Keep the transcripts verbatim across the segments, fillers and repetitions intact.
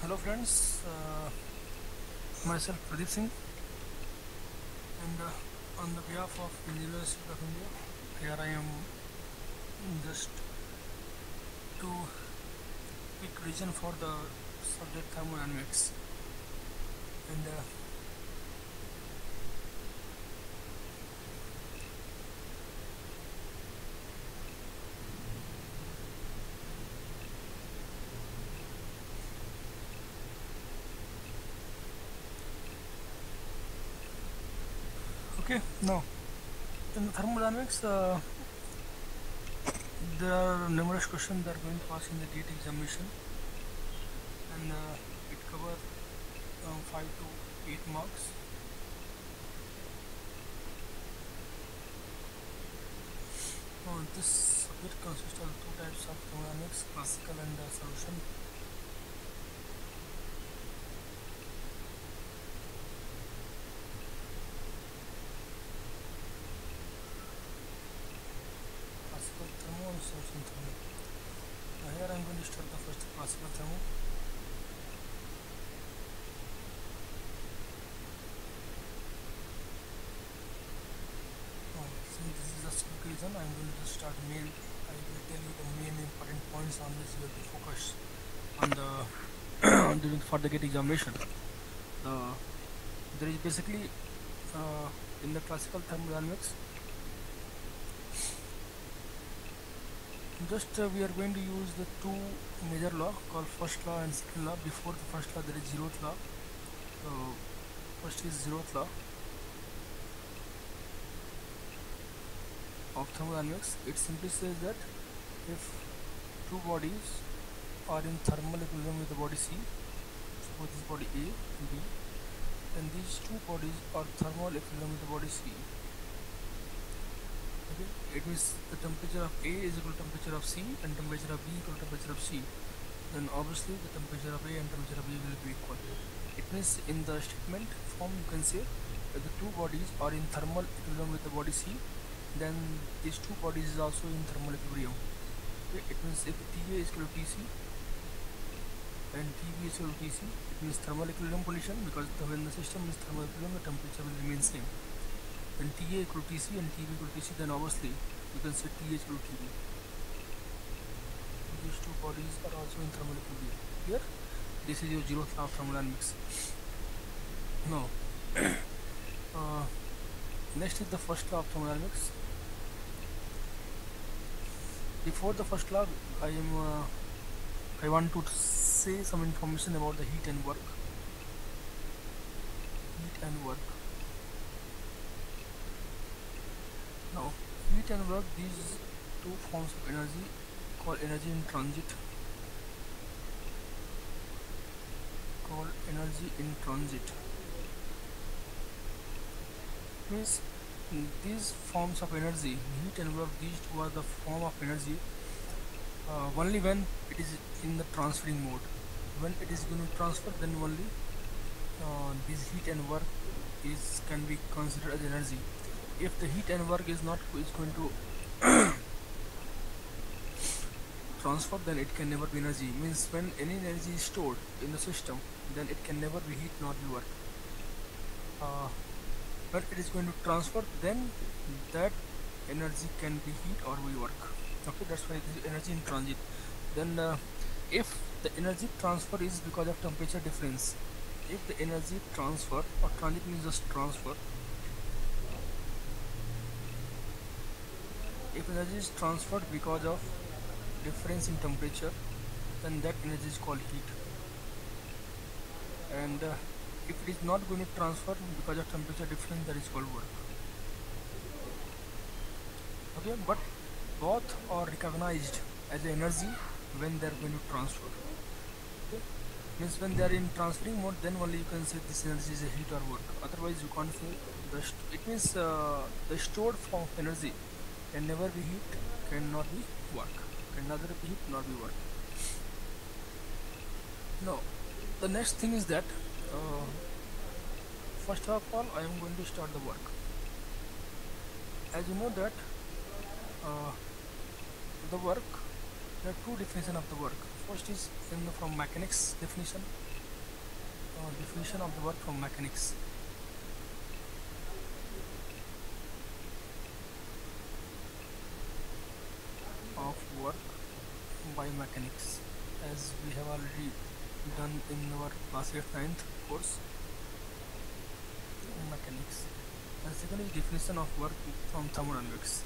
Hello friends, uh, myself Pradeep Singh, and uh, on the behalf of the University of India, here I am just to quick reason for the subject thermodynamics. And uh, okay, now in the thermodynamics, uh, there are numerous questions that are going to pass in the GATE examination, and uh, it covers um, five to eight marks. Now, this subject consists of two types of thermodynamics: classical and uh, solution. Classical thermo and solution thermo. Now here I am going to start the first classical thermo. Now, since this is a quick reason, I am going to just start main. I will tell you the main important points on which you have to focus on the during for the GATE examination. The there is basically uh, in the classical thermodynamics, just uh, we are going to use the two major law called first law and second law. Before the first law, there is zeroth law. So first is zeroth law of thermodynamics. It simply says that if two bodies are in thermal equilibrium with the body C, suppose this body A and B, then these two bodies are thermal equilibrium with the body C. Okay, it means the temperature of A is equal to temperature of C and temperature of B equal to temperature of C. Then obviously the temperature of A and temperature of B will be equal. It means in the statement form you can say that the two bodies are in thermal equilibrium with the body C, then these two bodies is also in thermal equilibrium. Okay, it means if T A is equal to T C and T B is equal to T C, it means thermal equilibrium condition, because the, when the system is thermal equilibrium, the temperature will remain same. When T A equal to T C and T B equal to T C, then obviously you can say T A equal to T B. These two bodies are also in thermal equilibrium. Here, this is your zeroth law of thermodynamics. Now, uh, next is the first law of thermodynamics. Before the first law, I am uh, I want to say some information about the heat and work. Heat and work. Now, heat and work, these two forms of energy called energy in transit. Called energy in transit. Means these forms of energy, heat and work, these two are the form of energy uh, only when it is in the transferring mode. When it is going to transfer, then only uh, this heat and work is can be considered as energy. If the heat and work is not is going to transfer, then it can never be energy. Means when any energy is stored in the system, then it can never be heat nor be work. Uh, when it is going to transfer, then that energy can be heat or be work. Okay, that's why it is energy in transit. Then uh, if the energy transfer is because of temperature difference, if the energy transfer, or transit means just transfer, if energy is transferred because of difference in temperature, then that energy is called heat. And uh, if it is not going to transfer because of temperature difference, that is called work. Okay, but both are recognized as energy when they are going to transfer. Okay, means when they are in transferring mode, then only you can say this energy is a heat or work. Otherwise you can't say the it means uh, the stored form of energy can never be heat, cannot be work, can neither be heat nor be work. Now, the next thing is that uh, first of all I am going to start the work. As you know that uh, the work, there are two definitions of the work. First is in the, from mechanics definition, uh, definition of the work from mechanics. Of work by mechanics, as we have already done in our class eight ninth course, mechanics. And second is definition of work from thermodynamics.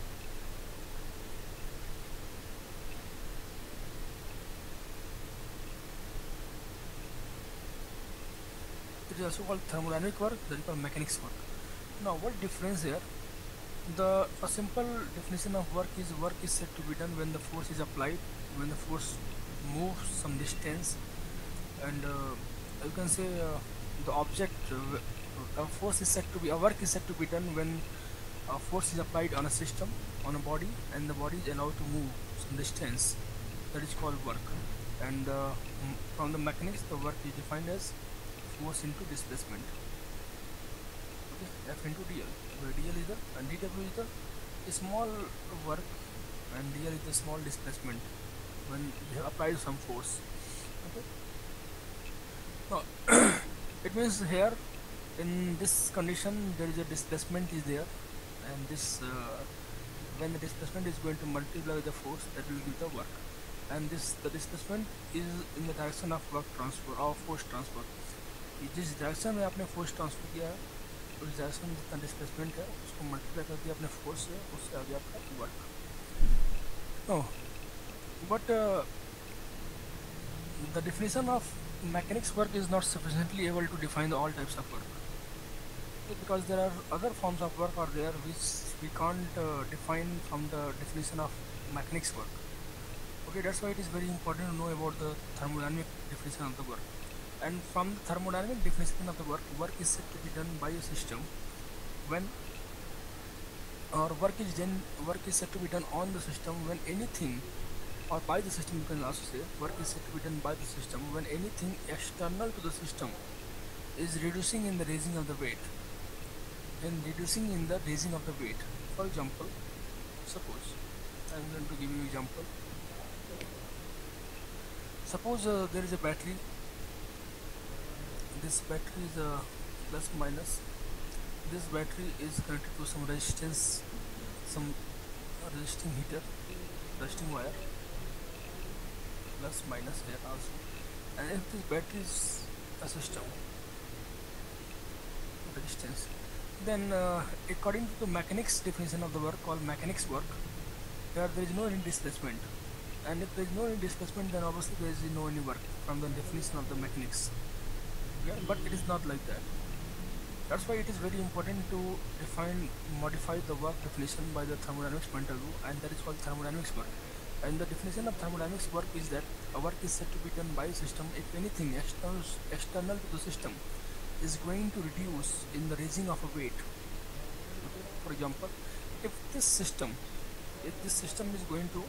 It is also called thermodynamic work, that is called mechanics work. Now, what difference here? The a simple definition of work is work is said to be done when the force is applied, when the force moves some distance, and uh, you can say uh, the object, uh, a force is said to be, a work is said to be done when a force is applied on a system, on a body, and the body is allowed to move some distance. That is called work. And uh, m- from the mechanics, the work is defined as force into displacement. Okay, F into dl, where dl is the and dw is the small work, and dl is the small displacement when we have applied some force. Okay, now it means here in this condition there is a displacement is there, and this uh, when the displacement is going to multiply with the force, that will give the work, and this the displacement is in the direction of work transfer or force transfer. कि जिस direction में आपने force transfer किया है, उस direction में जितना displacement है उसको मल्टीप्लाई कर दिया अपने फोर्स से, उससे आ गया आपका work. No but the definition of mechanics work is not sufficiently able to define the all types of work. Okay, because there are other forms of work are there which we can't uh, define from the definition of mechanics work. Okay, that's why it is very important to know about the thermodynamic definition of the work. And from the thermodynamic definition of the work, work is said to be done by a system when, or work is done, work is said to be done on the system when anything, or by the system you can also say, work is said to be done by the system when anything external to the system is reducing in the raising of the weight, in reducing in the raising of the weight. For example, suppose I am going to give you an example. Suppose uh, there is a battery. This battery is a plus minus. This battery is connected to some resistance, some resisting heater, resisting wire, plus minus here also. And if this battery is a system resistance, then uh, according to the mechanics definition of the work called mechanics work, there there is no any displacement, and if there is no any displacement, then obviously there is no any work from the definition of the mechanics. Yeah, but it is not like that. That's why it is very important to define, modify the work definition by the thermodynamics point of view, and that is called thermodynamics work. And the definition of thermodynamics work is that a work is said to be done by a system if anything external, external to the system is going to reduce in the raising of a weight. Okay? For example, if this system, if this system is going to,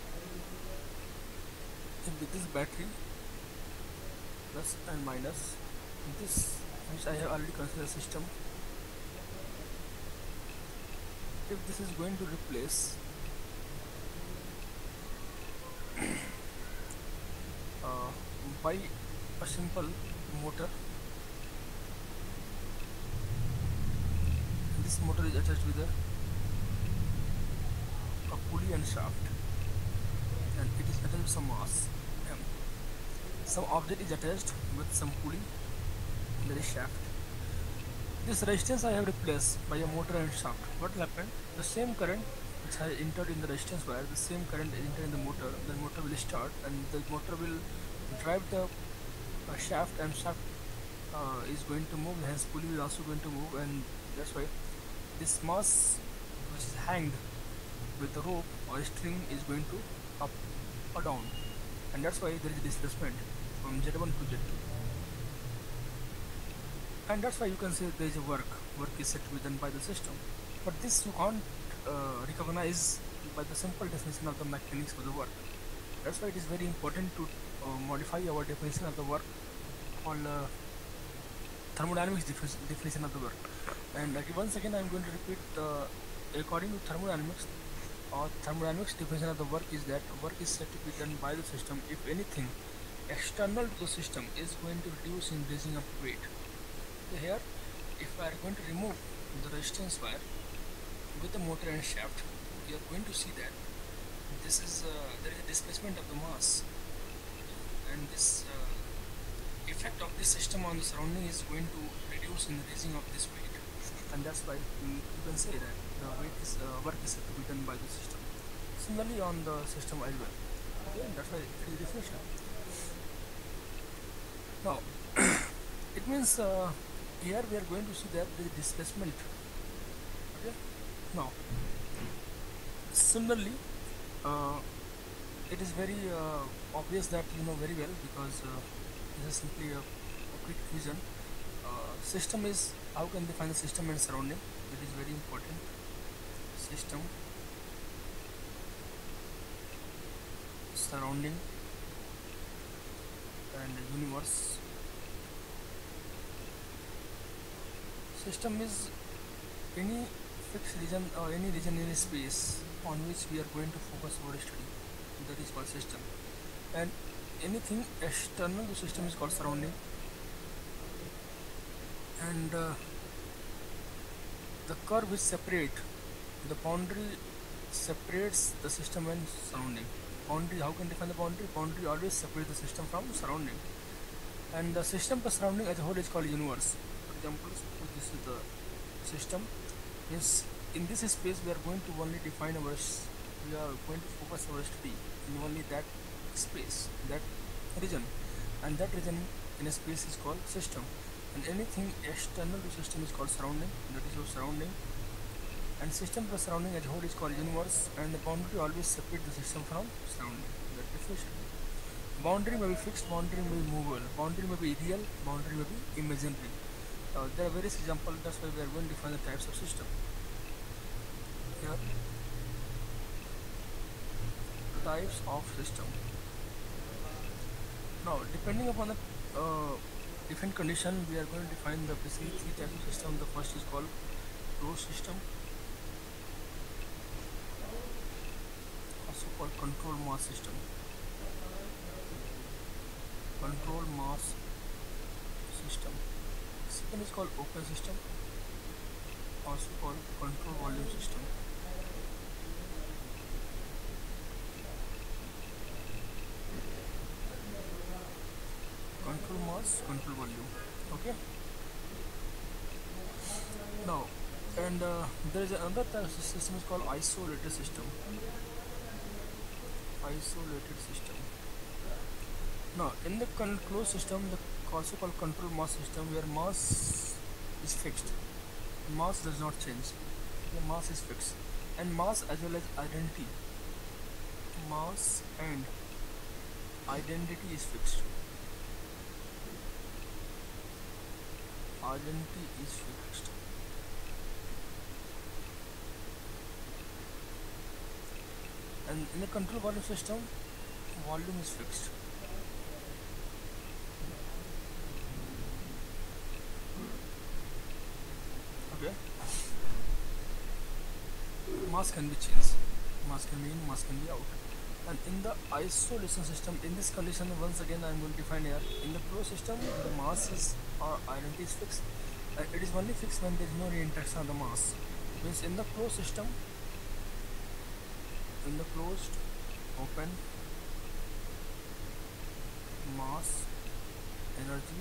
if with this battery plus and minus, this which I have already considered system, if this is going to replace uh, by a simple motor, this motor is attached with a, a pulley and shaft, and it is attached with some mass m. Some object is attached with some pulley, there is shaft. This resistance I have replaced by a motor and shaft. What will happen? The same current which I entered in the resistance wire, the same current is entered in the motor. The motor will start, and the motor will drive the uh, shaft, and shaft uh, is going to move. Hence, pulley is also going to move, and that's why this mass which is hanged with the rope or string is going to up or down, and that's why there is displacement from Z one to Z two. And that's why you can say there is a work. Work is said to be done by the system, but this you can't uh, recognize by the simple definition of the mechanics of the work. That's why it is very important to uh, modify our definition of the work on uh, thermodynamics defi- definition of the work. And uh, once again, I am going to repeat. Uh, according to thermodynamics, or thermodynamics definition of the work is that work is said to be done by the system if anything external to the system is going to reduce in raising up weight. So here, if I are going to remove the resistance wire with the motor and shaft, you are going to see that this is uh, there is a displacement of the mass, and this uh, effect of this system on the surrounding is going to reduce in the raising of this weight, and that's why we, you can say that the weight is uh, work is to be done by the system. Similarly on the system as well. Okay, that's why it is definition. Now it means uh, here we are going to see that the displacement. Okay, now similarly uh, it is very uh, obvious that you know very well, because uh, this is simply a, a quick vision. Uh, system is, how can define the system and surrounding? It is very important. System, surrounding, and universe. System is any fixed region or any region in space on which we are going to focus our study. That is called system. And anything external to system is called surrounding. And uh, the curve which separate the boundary separates the system and surrounding. Boundary, how can define the boundary? Boundary always separates the system from surrounding. And the system plus surrounding as a whole is called universe. For example, suppose this is the system. Means in this space we are going to only define our, we are going to focus our study in only that space, that region, and that region in a space is called system. And anything external to system is called surrounding, that is your surrounding. And system plus surrounding as a whole is called universe, and the boundary always separate the system from surrounding. That definition. Boundary may be fixed, boundary may be movable, boundary may be real, boundary may be imaginary. Uh, there are various examples, that's why we are going to define the types of system. Here, types of system. Now, depending upon the uh, different condition, we are going to define the basically three types of system. The first is called closed system, also called control mass system. Control mass system. Second is called open system, also called control volume system. Control mass, control volume. Okay. Now, and uh, there is another type of system is called isolated system. Isolated system. Now, in the closed system, the also called control mass system, where mass is fixed, mass does not change. The mass is fixed, and mass as well as identity. Mass and identity is fixed. Identity is fixed. And in the control volume system, volume is fixed. Okay. Mass can be changed. Mass can be in, mass can be out. And in the isolation system, in this condition, once again I am going to define here. In the closed system, the mass is or identity is fixed. And it is only fixed when there is no interaction of the mass. Means in the closed system, in the closed, open, mass, energy.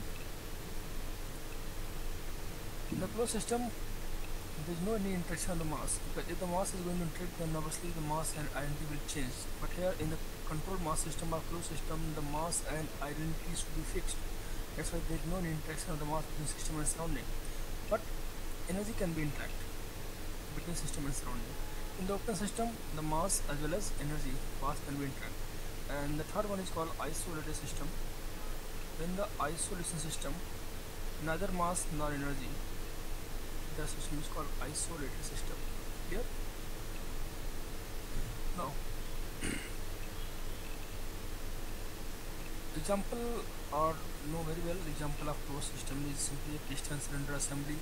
In the closed system, there is no any interaction of the mass, because if the mass is going to interact, then obviously the mass and identity will change. But here in the control mass system or closed system, the mass and identity should be fixed. That's why there is no interaction of the mass between system and surrounding. But energy can be interact between system and surrounding. In the open system, the mass as well as energy, mass can be interact. And the third one is called isolated system. In the isolation system, neither mass nor energy. The system is called isolated system. Clear? Now, example or know very well example of closed system is simply a piston cylinder assembly.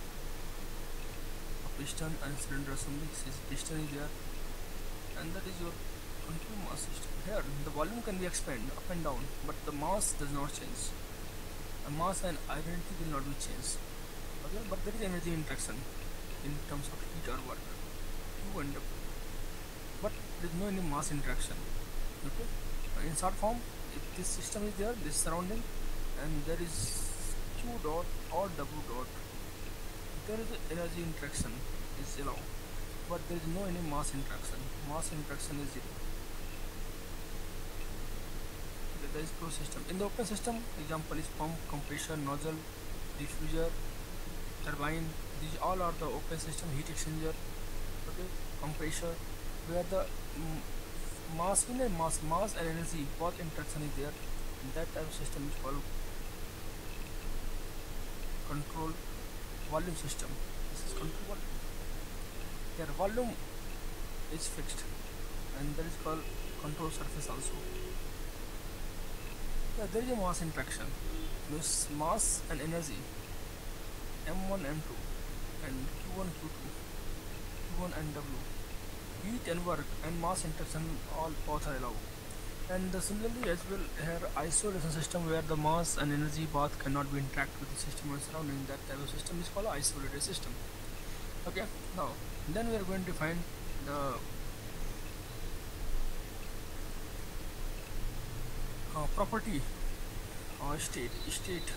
A piston and cylinder assembly. This piston is there, and that is your control mass system. here the volume can be expand up and down, but the mass does not change. A mass and identity will not be changed. Okay, but there is energy interaction in terms of heat or work. Q and W. But there is no any mass interaction. Okay, uh, in short form, if this system is there, this surrounding, and there is Q dot or W dot, there is a energy interaction is allowed, but there is no any mass interaction. Mass interaction is zero. Okay, there is closed system. In the open system, example is pump, compressor, nozzle, diffuser, turbine. These all are the open system. Heat exchanger, okay, compressor, where the mm, mass in and mass mass and energy both interaction is there. That type of system is called control volume system. This is control volume. Here volume is fixed, and that is called control surface also. Yeah, there is a mass interaction. This mass and energy M one M two and Q one Q two, Q one and W, heat and work and mass interaction all both are allowed. And the similarly as well here isolation system, where the mass and energy both cannot be interact with the system and surrounding. That type of system is called isolated system. Okay, now then we are going to find the uh, property or state state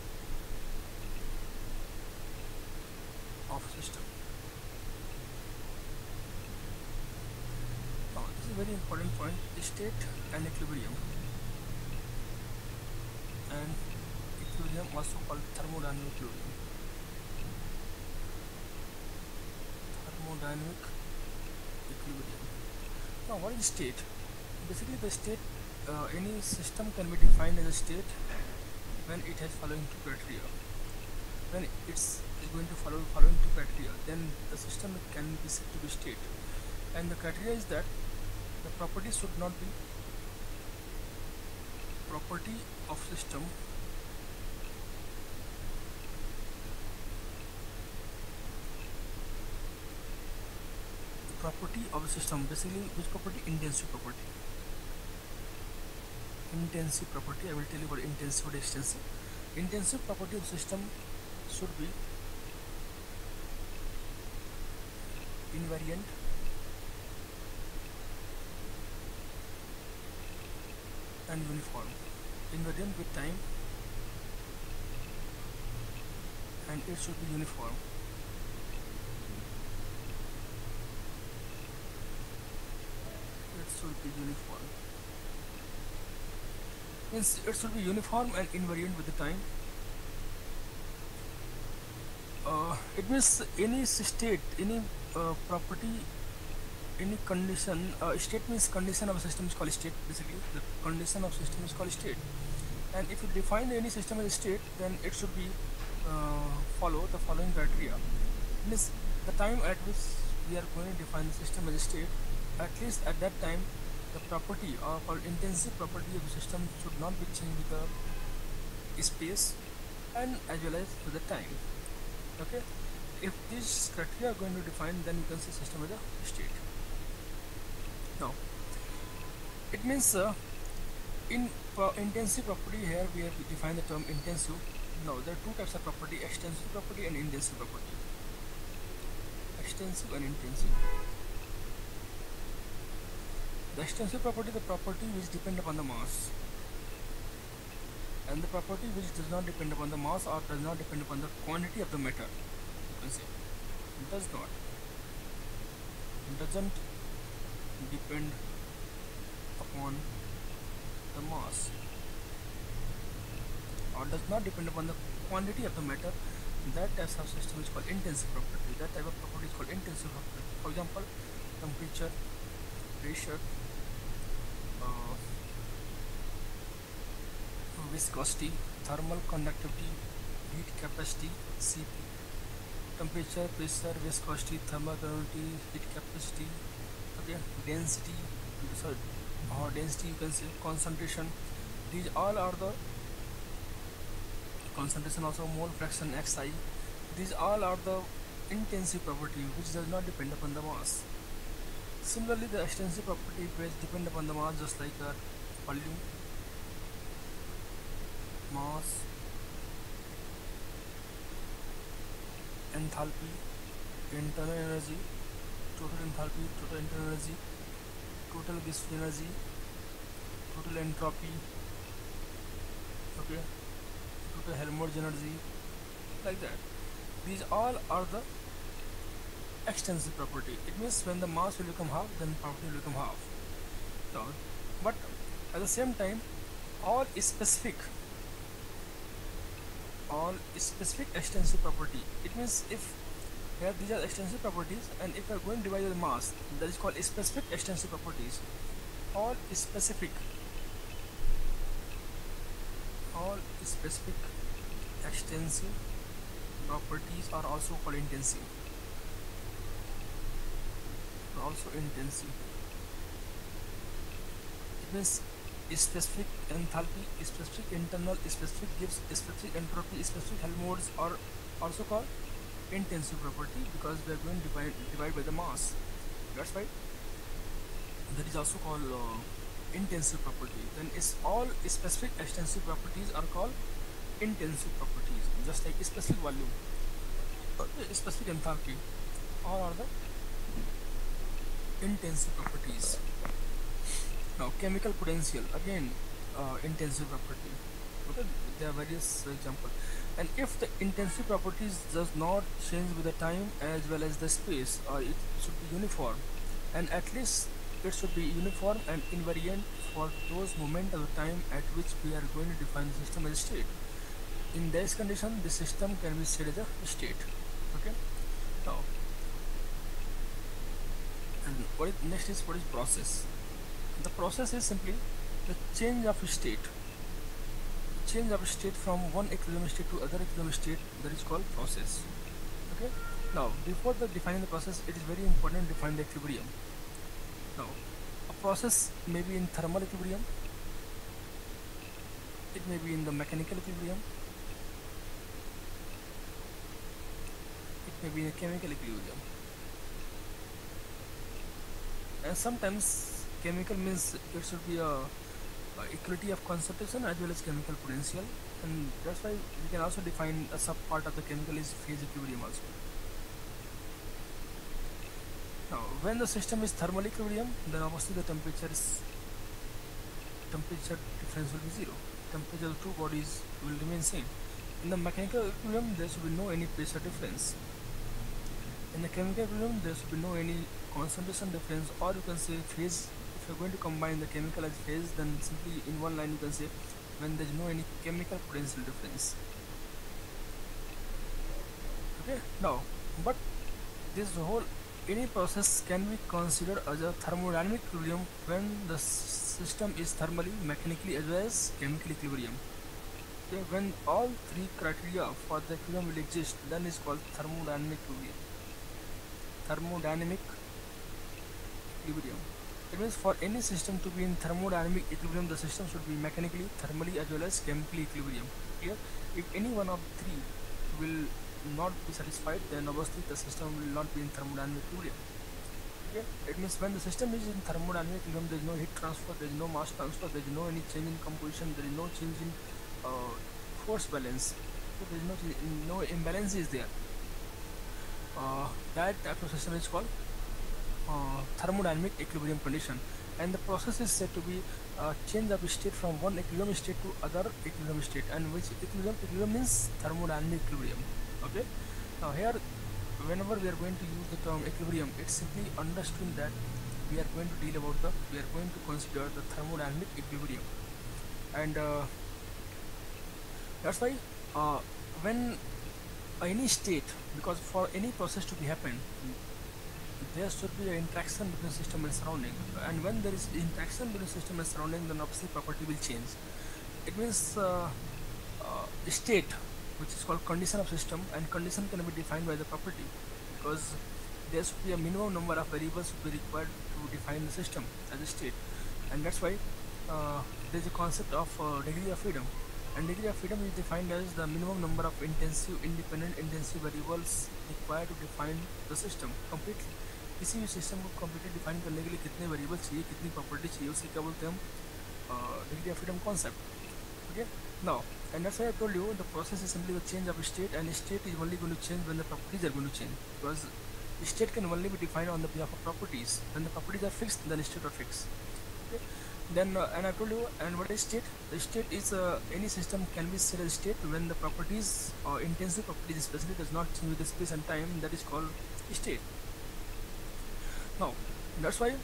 of system. Now this is a very important point: state and equilibrium. And equilibrium also called thermodynamic equilibrium. Thermodynamic equilibrium. Now what is state? Basically the state, uh, any system can be defined as a state when it has following two criteria. When it's is going to follow following two criteria, then the system can be said to be state. And the criteria is that the property should not be property of system property of a system. Basically which property? Intensive property. Intensive property. I will tell you about intensive or extensive. Intensive property of system should be invariant, and uniform. Invariant with time, and it should be uniform. It should be uniform. Means it should be uniform and invariant with the time. Uh, it means any state, any uh, property, any condition. Uh, state means condition of a system is called state. Basically the condition of system is called state. And if you define any system as a state, then it should be uh, follow the following criteria. Means the time at which we are going to define the system as a state, at least at that time the property or called intensive property of the system should not be changed with the space and as well as with the time. Okay, if these criteria are going to define, then you can say system as a state. Now it means uh, in pro intensive property, here we have defined the term intensive. Now there are two types of property: extensive property and intensive property. Extensive and intensive. The extensive property, the property which depend upon the mass, and the property which does not depend upon the mass or does not depend upon the quantity of the matter. You can say does not, doesn't depend upon the mass or does not depend upon the quantity of the matter. That type of system is called intensive property. That type of property is called intensive property. For example, temperature, pressure, uh, viscosity, thermal conductivity, heat capacity, C P. Temperature, pressure, viscosity, thermal conductivity, heat capacity, okay, density, sorry, or density you can say, concentration. These all are the concentration, also mole fraction, xi. These all are the intensive property which does not depend upon the mass. Similarly, the extensive property base depend upon the mass, just like uh, volume, mass, enthalpy, internal energy, total enthalpy, total internal energy, total viscous energy, total entropy, okay, total Helmholtz energy, like that. These all are the extensive property. It means when the mass will become half, then property will become half. So, but at the same time, all is specific, all is specific extensive property. It means if here these are extensive properties, and if we are going to divide the mass, that is called specific extensive properties. All is specific, all specific extensive properties are also called intensive, are also intensive. It means specific enthalpy, specific internal, specific Gibbs, specific entropy, specific Helmholtz are also called intensive property, because we are going to divide, divide by the mass. That's why that is also called uh, intensive property. Then is all specific extensive properties are called intensive properties, just like specific volume, uh, specific enthalpy, all are the intensive properties. Now chemical potential, again uh, intensive property. Okay, there are various examples. And if the intensive properties does not change with the time as well as the space, uh, it should be uniform, and at least it should be uniform and invariant for those moments of time at which we are going to define the system as state. In this condition, the system can be said as a state. Okay. Now, and what is next is what is process. The process is simply the change of state. Change of state from one equilibrium state to other equilibrium state, that is called process. Okay. Now, before the defining the process, it is very important to define the equilibrium. Now, a process may be in thermal equilibrium, it may be in the mechanical equilibrium, it may be in a chemical equilibrium, and sometimes chemical means it should be a Uh, equality of concentration as well as chemical potential, and that's why we can also define a sub part of the chemical is phase equilibrium also. Now when the system is thermal equilibrium, then obviously the temperature is temperature difference will be zero. Temperature of two bodies will remain same. In the mechanical equilibrium, there should be no any pressure difference. In the chemical equilibrium, there should be no any concentration difference, or you can say phase. If you're going to combine the chemical as phase, then simply in one line you can say when there is no any chemical potential difference. Okay. Now, but this whole any process can be considered as a thermodynamic equilibrium when the system is thermally, mechanically as well as chemically equilibrium. Okay. When all three criteria for the equilibrium will exist, then it's called thermodynamic equilibrium. Thermodynamic equilibrium. It means for any system to be in thermodynamic equilibrium, the system should be mechanically, thermally as well as chemically equilibrium. Clear? If any one of three will not be satisfied, then obviously the system will not be in thermodynamic equilibrium. Okay? It means when the system is in thermodynamic equilibrium, there is no heat transfer, there is no mass transfer, there is no any change in composition, there is no change in uh, force balance. So there is no no imbalance is there. Uh, that type of system is called Uh, thermodynamic equilibrium condition, and the process is said to be uh, change of state from one equilibrium state to other equilibrium state, and which equilibrium equilibrium means thermodynamic equilibrium. Okay. Now here, whenever we are going to use the term equilibrium, it's simply understood that we are going to deal about the we are going to consider the thermodynamic equilibrium, and uh, that's why uh, when any state, because for any process to be happen, there should be an interaction between system and surrounding, and when there is interaction between system and surrounding, then obviously property will change. It means uh, uh, state, which is called condition of system, and condition can be defined by the property, because there should be a minimum number of variables should be required to define the system as a state, and that's why uh, there is a concept of uh, degree of freedom, and degree of freedom is defined as the minimum number of intensive independent intensive variables required to define the system completely. किसी भी system को completely define करने के लिए कितने variable चाहिए, कितनी property चाहिए, उसे क्या बोलते हैं हम, degree of freedom concept. Okay, now, and that's why I told you the process is simply the change of state, and state is only going to change when the properties are going to change, because state can only be defined on the behalf of properties. When the properties are fixed, then state are fixed. Okay, then uh, and I told you, and what is state? The state is uh, any system can be set as state when the properties or uh, intensive properties especially does not change with the space and time. That is called state. Now, that's why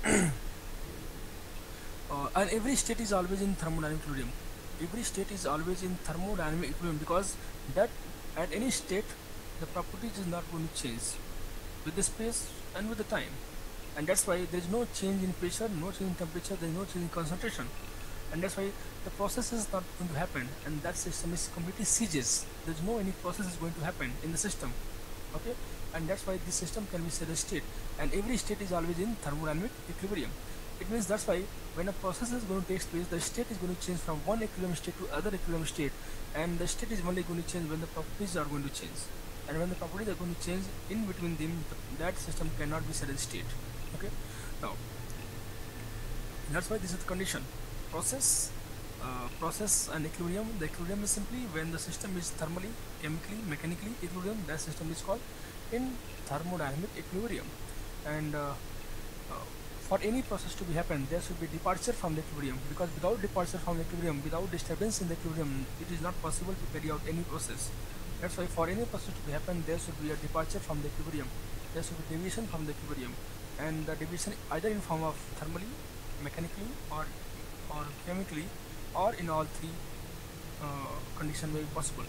uh, and every state is always in thermodynamic equilibrium. Every state is always in thermodynamic equilibrium, because that at any state the properties is not going to change with the space and with the time, and that's why there is no change in pressure, no change in temperature, there is no change in concentration, and that's why the process is not going to happen, and that system is completely ceases. There is no any process is going to happen in the system. Okay, and that's why this system can be said as state, and every state is always in thermodynamic equilibrium. It means that's why when a process is going to take place, the state is going to change from one equilibrium state to other equilibrium state, and the state is only going to change when the properties are going to change, and when the properties are going to change in between them, that system cannot be said as state. Okay, now that's why this is the condition. Process, uh, process and equilibrium. The equilibrium is simply when the system is thermally, chemically, mechanically equilibrium. That system is called in thermodynamic equilibrium, and uh, uh, for any process to be happen, there should be departure from the equilibrium, because without departure from the equilibrium, without disturbance in the equilibrium, it is not possible to carry out any process. That's why for any process to be happen, there should be a departure from the equilibrium, there should be deviation from the equilibrium, and the deviation either in form of thermally, mechanically, or or chemically, or in all three uh, condition may be possible.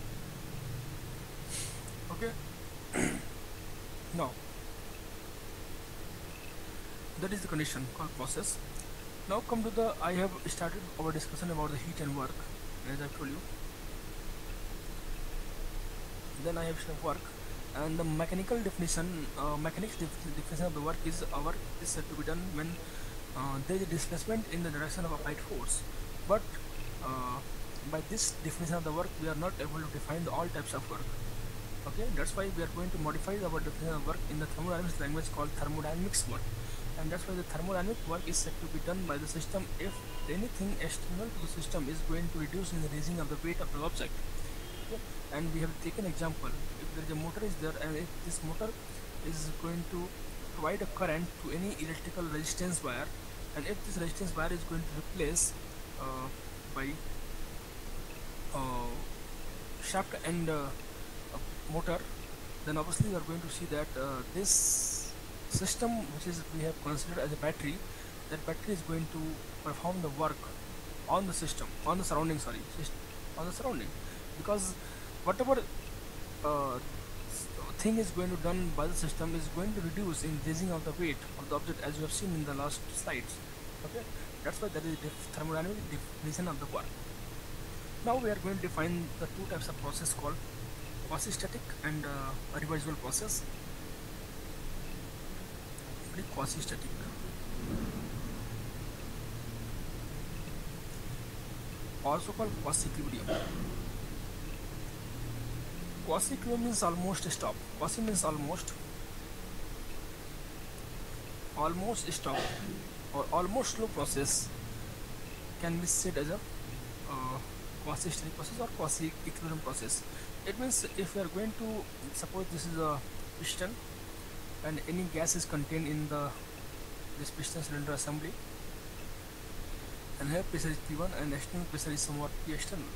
Okay. Now, that is the condition called process. Now come to the, I have started our discussion about the heat and work, as I told you. Then I have shown work, and the mechanical definition, uh, mechanics def definition of the work is, our work is said to be done when uh, there is a displacement in the direction of applied force. But uh, by this definition of the work, we are not able to define the all types of work. Okay, that's why we are going to modify our definition of work in the thermodynamics language called thermodynamics work. And that's why the thermodynamic work is said to be done by the system if anything external to the system is going to reduce in the raising of the weight of the object. Okay? And we have taken example, if there is a motor is there, and if this motor is going to provide a current to any electrical resistance wire, and if this resistance wire is going to replace uh, by uh, shaft and uh, motor, then obviously we are going to see that uh, this system, which is we have considered as a battery, that battery is going to perform the work on the system, on the surrounding, sorry, on the surrounding, because whatever uh, thing is going to done by the system is going to reduce in raising of the weight of the object, as you have seen in the last slides. Okay, that's why there is a thermodynamic definition of the work. Now we are going to define the two types of process called quasi-static and uh, reversible process. Quasi-static, also called quasi-equilibrium. Quasi-equilibrium means almost stop. Quasi means almost, almost stop, or almost slow process can be said as a uh, quasi-static process or quasi-equilibrium process. It means if we are going to suppose this is a piston, and any gas is contained in the this piston cylinder assembly, and here pressure is P one and external pressure is somewhat P external.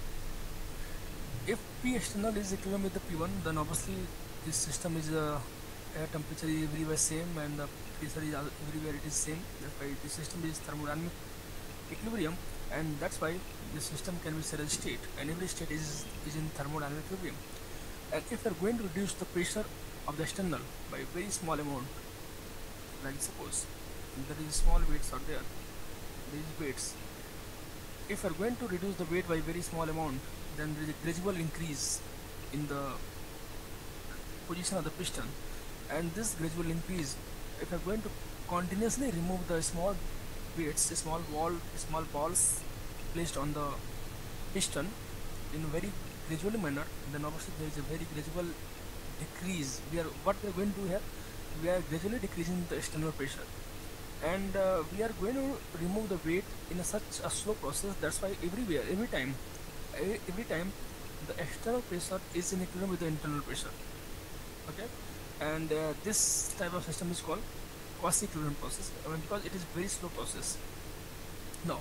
If P external is equivalent with the P one, then obviously this system is uh, air temperature is everywhere same, and the pressure is everywhere it is same. That's why this system is thermodynamic equilibrium, and that's why this system can be said as state, and every state is is in thermodynamic equilibrium. And if we are going to reduce the pressure of the external by very small amount, like suppose there is small weights are there, these weights, if we are going to reduce the weight by very small amount, then there is a gradual increase in the position of the piston, and this gradual increase, if we are going to continuously remove the small weights, small ball, small balls placed on the piston in a very gradual manner, then obviously there is a very gradual decrease. We are what we are going to do here, we are gradually decreasing the external pressure, and uh, we are going to remove the weight in a such a slow process. That's why everywhere, every time, e- every time, the external pressure is in equilibrium with the internal pressure. Okay, and uh, this type of system is called quasi-equilibrium process, I mean, because it is very slow process. Now,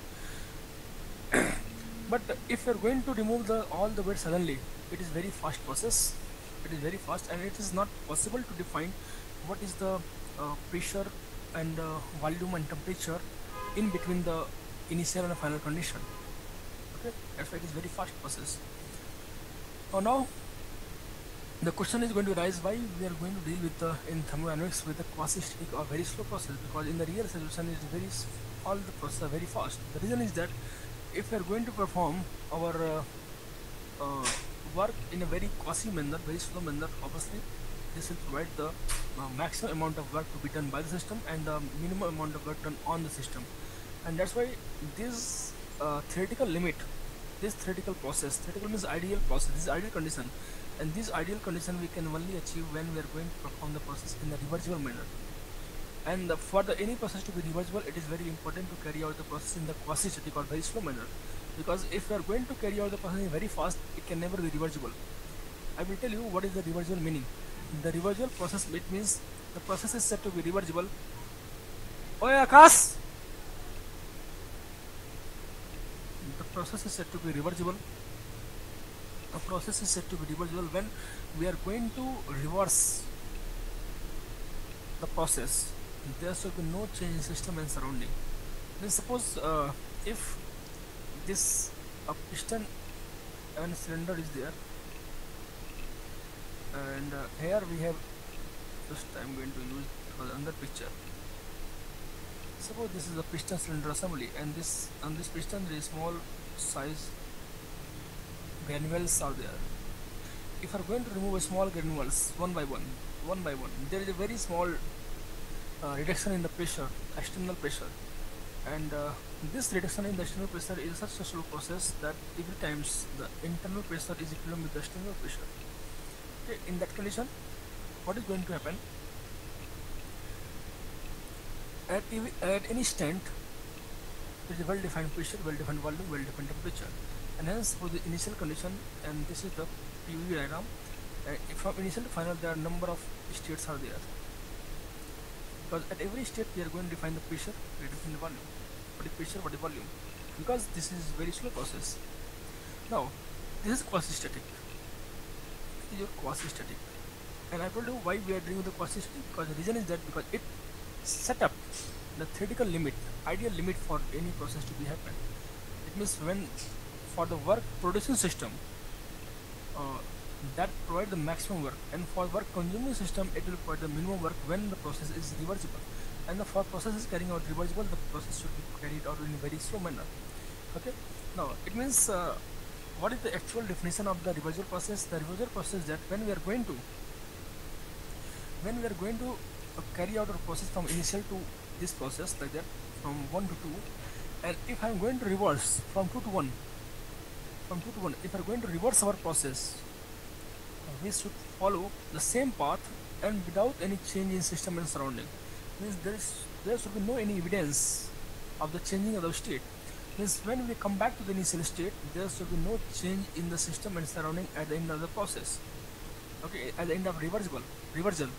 but if you're going to remove the all the weight suddenly, it is very fast process. It is very fast, and it is not possible to define what is the uh, pressure and uh, volume and temperature in between the initial and final condition. Okay, that's why it is very fast process. So now the question is going to arise, why we are going to deal with the in thermodynamics with the quasi-static or very slow process, because in the real solution it is very s- all the process are very fast. The reason is that if we are going to perform our uh, uh, work in a very quasi manner, very slow manner, obviously this will provide the uh, maximum amount of work to be done by the system and the minimum amount of work done on the system. And that's why this uh, theoretical limit, this theoretical process, theoretical means ideal process, this is ideal condition, and this ideal condition we can only achieve when we are going to perform the process in a reversible manner. And uh, for the any process to be reversible, it is very important to carry out the process in the quasi-static or very slow manner, because if we are going to carry out the process in very fast, it can never be reversible. I will tell you what is the reversible meaning. The reversible process, it means the process is said to be reversible. Oh yeah, Akash! The process is said to be reversible. A process is said to be reversible when we are going to reverse the process. There should be no change in system and surrounding. Then suppose uh, if this a piston and cylinder is there, and uh, here we have, just I'm going to use for another picture. Suppose this is a piston cylinder assembly, and this on this piston there is small size granules are there. If you are going to remove a small granules one by one, one by one, there is a very small uh, reduction in the pressure, external pressure, and uh, this reduction in the external pressure is such a slow process that every times the internal pressure is equivalent with the external pressure. Okay, in that condition, what is going to happen? At, ev- at any instant, there is a well-defined pressure, well-defined volume, well-defined temperature, and hence for the initial condition, and this is the P V diagram. Uh, from initial to final, there are number of states are there, because at every state we are going to define the pressure, we define the volume, what is pressure, what is volume, because this is very slow process. Now, this is quasi-static. This is your quasi-static, and I told you why we are doing the quasi-static, because the reason is that because it set up the theoretical limit, ideal limit for any process to be happen. It means when for the work producing system, uh, that provide the maximum work, and for work consuming system it will provide the minimum work when the process is reversible, and the for process is carrying out reversible, the process should be carried out in a very slow manner. Okay, now it means uh, what is the actual definition of the reversible process? The reversible process is that when we are going to when we are going to uh, carry out a process from initial to this process, like that, from one to two, and if I am going to reverse from two to one, from two to one, if we are going to reverse our process, we should follow the same path and without any change in system and surrounding. Means there is there should be no any evidence of the changing of the state. Means when we come back to the initial state, there should be no change in the system and surrounding at the end of the process. Okay, at the end of reversible reversal.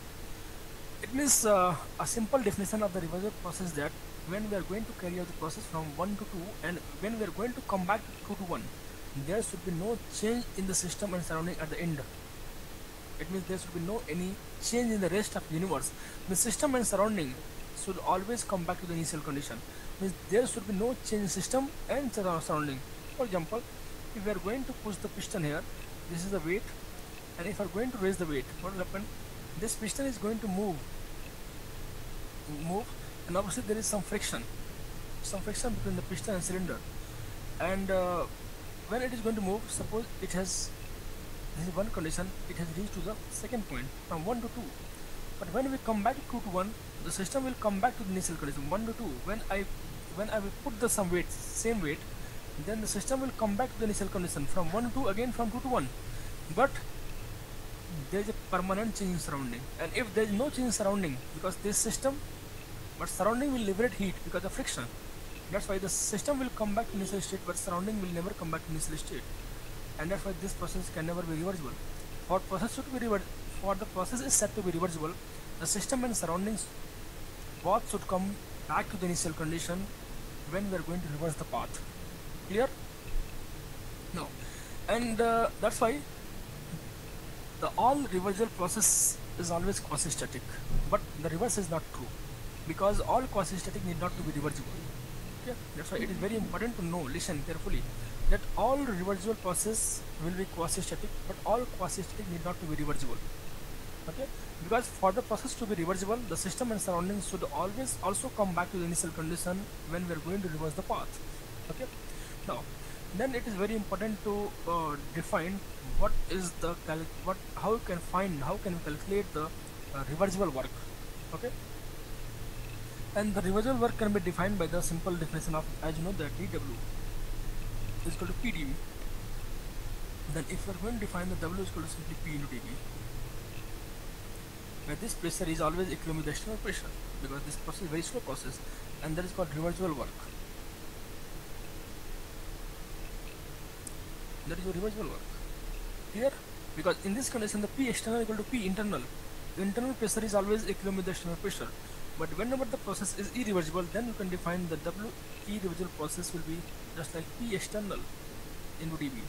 It means uh, a simple definition of the reversible process, that when we are going to carry out the process from one to two, and when we are going to come back to two to one, there should be no change in the system and surrounding at the end. It means there should be no any change in the rest of universe. The system and surrounding should always come back to the initial condition. Means there should be no change in system and surra- surrounding. For example, if we are going to push the piston here, this is the weight, and if we are going to raise the weight, what will happen? This piston is going to move, move, and obviously there is some friction, some friction between the piston and cylinder, and uh, when it is going to move, suppose it has, this is one condition, it has reached to the second point from one to two, but when we come back to two to one, the system will come back to the initial condition one to two. When I when I will put the some weight, same weight, then the system will come back to the initial condition from one to two, again from two to one. But there is a permanent change in surrounding, and if there is no change in surrounding, because this system, but surrounding will liberate heat because of friction. That's why the system will come back to initial state, but surrounding will never come back to initial state, and that's why this process can never be reversible. For process to be rever- for the process is said to be reversible, the system and surroundings both should come back to the initial condition when we are going to reverse the path. Clear? No, and uh, that's why the all reversal process is always quasi-static, but the reverse is not true, because all quasi-static need not to be reversible. Okay, that's why it is very important to know, listen carefully, that all reversible process will be quasi-static, but all quasi-static need not to be reversible. Okay, because for the process to be reversible, the system and surroundings should always also come back to the initial condition when we are going to reverse the path. Okay, now then it is very important to uh, define what is the cal- what how you can find how can we calculate the uh, reversible work. Okay, and the reversible work can be defined by the simple definition of, as you know, that dw is equal to pdv. Then if we are going to define the w is equal to simply p into dv, where this pressure is always equivalent with the external pressure, because this process is very slow process, and that is called reversible work. That is your reversible work. Clear? Because in this condition, the P external equal to P internal. The internal pressure is always equivalent with the external pressure. But whenever the process is irreversible, then you can define the W irreversible process will be just like P external into dV.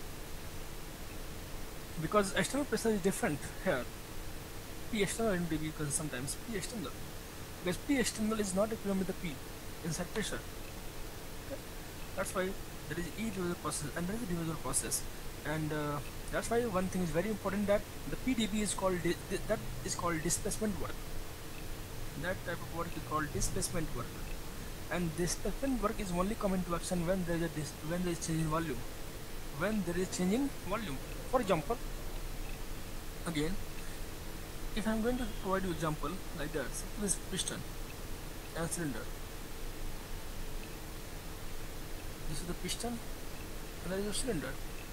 Because external pressure is different here. P external into dV, because sometimes P external. Because P external is not equivalent with the P inside pressure. Okay? That's why there is irreversible process and there is a reversible process. And uh, that's why one thing is very important, that the P D B is called di di that is called displacement work. That type of work is called displacement work, and displacement work is only come into action when there is a dis when there is change in volume. When there is change in volume. For example, again, if I am going to provide you example like that, suppose this piston and cylinder. This is the piston and there is a cylinder.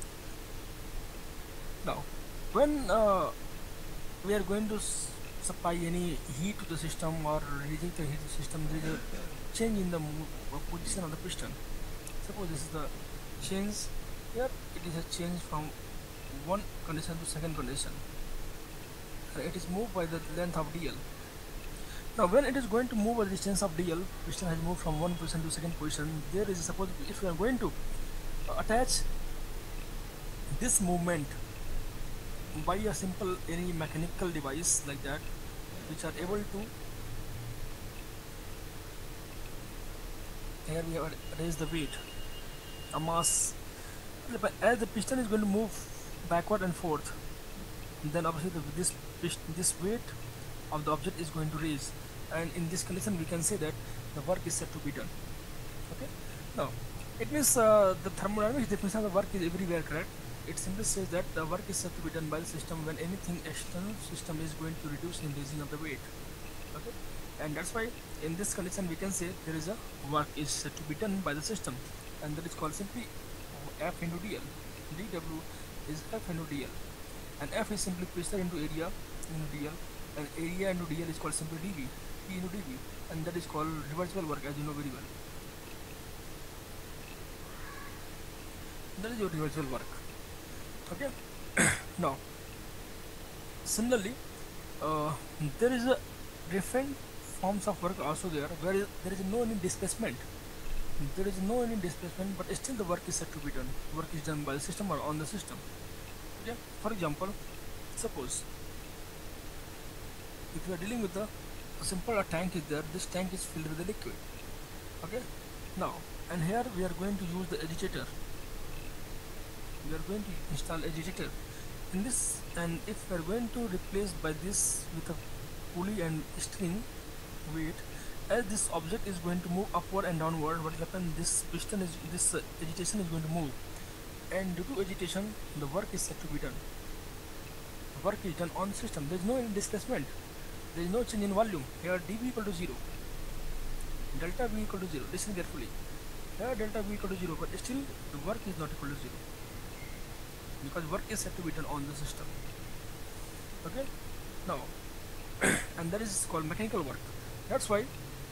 Now, when uh, we are going to s supply any heat to the system or reject the heat to the system, there is a change in the uh, position of the piston. Suppose this is the change here, it is a change from one condition to second condition, and it is moved by the length of dl. Now, when it is going to move a distance of dl, piston has moved from one position to second position. There is a, suppose if we are going to uh, attach this movement by a simple any mechanical device like that, which are able to, here we have raised the weight, a mass, as the piston is going to move backward and forth, then obviously the, this this weight of the object is going to raise, and in this condition we can say that the work is said to be done. Okay, now it means uh, the thermodynamics definition of the work is everywhere correct. It simply says that the work is said to be done by the system when anything external system is going to reduce in raising of the weight. Okay, and that's why in this condition we can say there is a work is said to be done by the system, and that is called simply F into dl. dw is F into dl, and F is simply pressure into area into dl, and area into dl is called simply dv, P into dv, and that is called reversible work, as you know very well. That is your reversible work. Okay. Now, similarly, uh, there is a different forms of work also there, where is, there is no any displacement. There is no any displacement, but still the work is said to be done. Work is done by the system or on the system. Okay. For example, suppose if you are dealing with the a simple a tank is there. This tank is filled with the liquid. Okay. Now, and here we are going to use the agitator. We are going to install agitator in this, and if we are going to replace by this with a pulley and string weight, as this object is going to move upward and downward, what will happen, this piston is this uh, agitation is going to move, and due to agitation the work is said to be done. The work is done on the system. There is no any displacement, there is no change in volume. Here dv equal to zero, delta v equal to zero. Listen carefully, here delta v equal to zero, but still the work is not equal to zero, because work is said to be done on the system. Okay, now and that is called mechanical work. That's why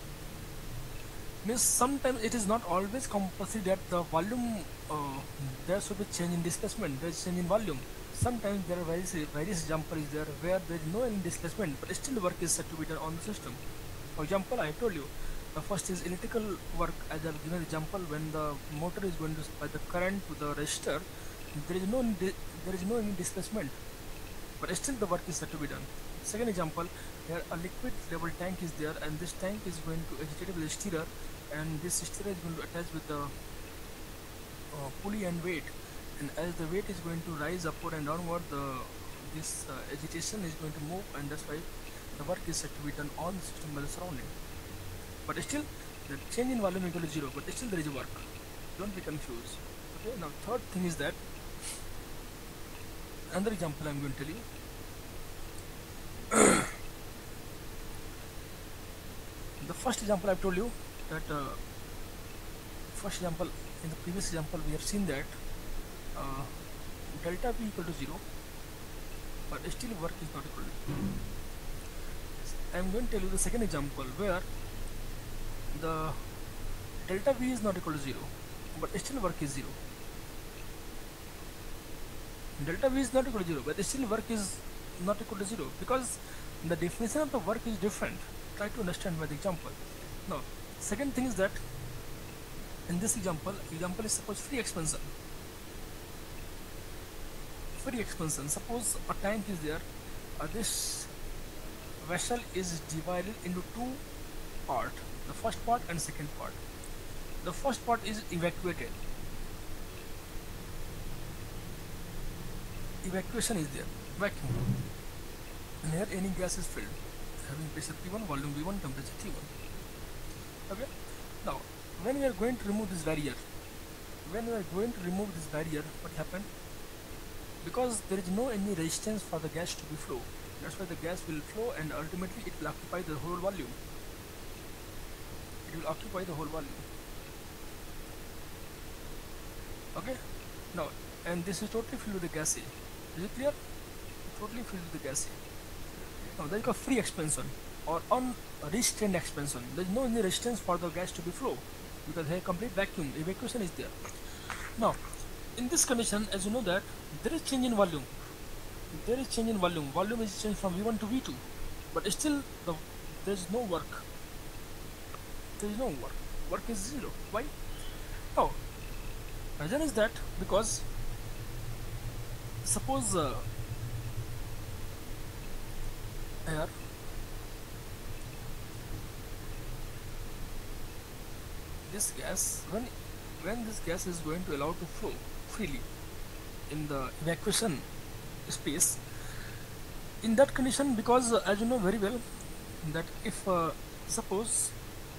means sometimes it is not always compulsory that the volume uh, there should be change in displacement, there is change in volume. Sometimes there are various various examples there where there is no any displacement but still work is said to be done on the system. For example, I told you the first is electrical work. As I've given example, when the motor is going to supply the current to the resistor, there is no di- there is no any displacement but still the work is said to be done. Second example, here a liquid level tank is there and this tank is going to agitate with a stirrer, and this stirrer is going to attach with the uh, pulley and weight, and as the weight is going to rise upward and downward, the this uh, agitation is going to move, and that's why the work is said to be done on the system by the surrounding. But still the change in volume is equal to zero, but still there is a work. Don't be confused. Okay, now third thing is that another example I'm going to tell you. The first example I've told you that uh, first example, in the previous example we have seen that uh, delta V equal to zero, but still work is not equal to zero. I'm going to tell you the second example where the delta V is not equal to zero, but still work is zero. Delta V is not equal to zero, but still work is not equal to zero because the definition of the work is different. Try to understand by the example. Now, second thing is that in this example, example is suppose free expansion. Free expansion. Suppose a tank is there. Uh, this vessel is divided into two parts. The first part and second part. The first part is evacuated. Evacuation is there. Vacuum. And here any gas is filled, having pressure P one, volume V one, temperature T one. Okay. Now, when we are going to remove this barrier, when we are going to remove this barrier, what happened? Because there is no any resistance for the gas to be flow. That's why the gas will flow, and ultimately it will occupy the whole volume. It will occupy the whole volume. Okay. Now, and this is totally filled with the gas A. Is it clear? Totally filled with the gas A. Now there is a free expansion or unrestrained expansion. There is no any resistance for the gas to be flow because there is complete vacuum. Evacuation is there. Now, in this condition, as you know that there is change in volume. There is change in volume. Volume is changed from V one to V two, but still the there is no work. There is no work. Work is zero. Why? Now, reason is that because suppose uh, here this gas, when when this gas is going to allow to flow freely in the evacuation space, in that condition, because uh, as you know very well that if uh, suppose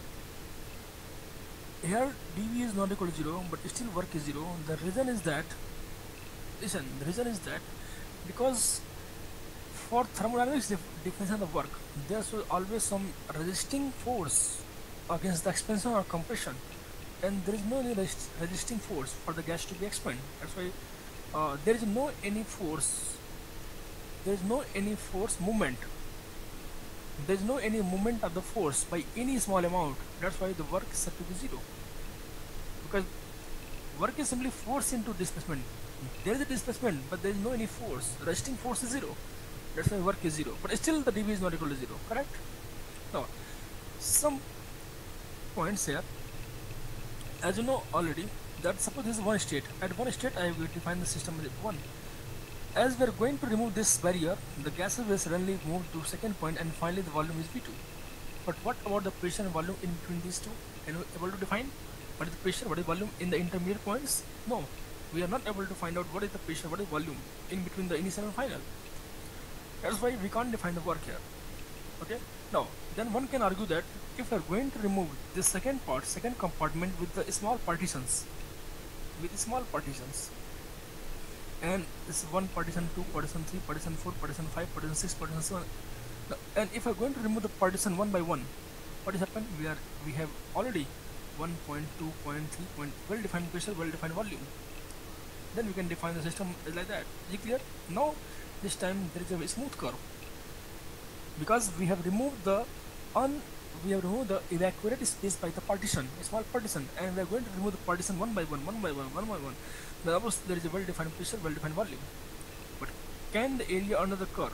here dV is not equal to zero but still work is zero, the reason is that listen the reason is that because for thermodynamics def definition of work, there should always some resisting force against the expansion or compression, and there is no any resist resisting force for the gas to be expanded. That's why uh, there is no any force, there is no any force movement, there is no any movement of the force by any small amount. That's why the work is said to be zero, because work is simply force into displacement. There is a displacement but there is no any force, resisting force is zero. That's why work is zero, but still the dV is not equal to zero, correct? Now, some points here, as you know already, that suppose this is one state. At one state I will define the system as one. As we are going to remove this barrier, the gases will suddenly move to second point and finally the volume is V two. But what about the pressure and volume in between these two? Can we able to define what is the pressure, what is volume in the intermediate points? No, we are not able to find out what is the pressure, what is volume in between the initial and final. That's why we can't define the work here. Okay. Now, then one can argue that if we are going to remove this second part, second compartment with the small partitions, with small partitions, and this one partition two, partition three, partition four, partition five, partition six, partition seven. Now, and if we are going to remove the partition one by one, what has happened? We are we have already one point two point three point well defined pressure, well defined volume. Then we can define the system like that. Is it clear? Now, This time there is a smooth curve because we have removed the un we have removed the evacuated space by the partition, a small partition, and we are going to remove the partition one by one, one by one, one by one. Then of course there is a well-defined pressure, well-defined volume. But can the area under the curve,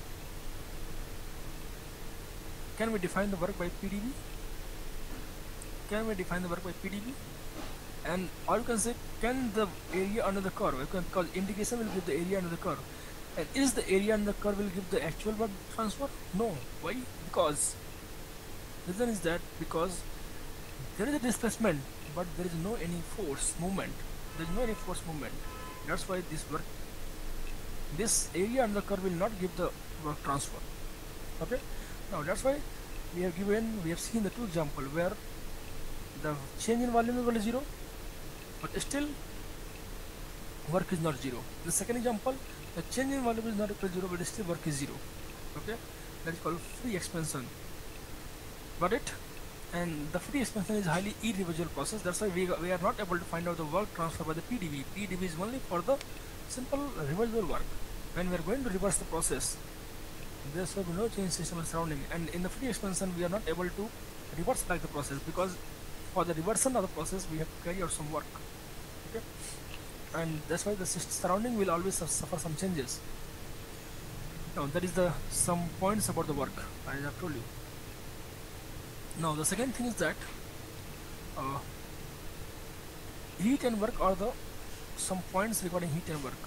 can we define the work by P d V? Can we define the work by P d V? And or you can say, can the area under the curve, because integration will give the area under the curve, and is the area under the curve will give the actual work transfer? No. Why? Because reason is that because there is a displacement, but there is no any force movement. There is no any force movement. That's why this work, this area under the curve will not give the work transfer. Okay. Now that's why we have given, we have seen the two example where the change in volume is equal to zero, but still work is not zero. The second example, the change in volume is not equal to zero, but still work is zero. Okay, that is called free expansion. Got it? And the free expansion is highly irreversible process. That's why we, we are not able to find out the work transfer by the P d V. P d V is only for the simple reversible work. When we are going to reverse the process, there will be no change in system and surrounding. And in the free expansion, we are not able to reverse back the process because for the reversion of the process, we have to carry out some work. Okay, and that's why the surrounding will always suffer some changes. Now that is the some points about the work I have told you. Now the second thing is that uh, heat and work are the some points regarding heat and work.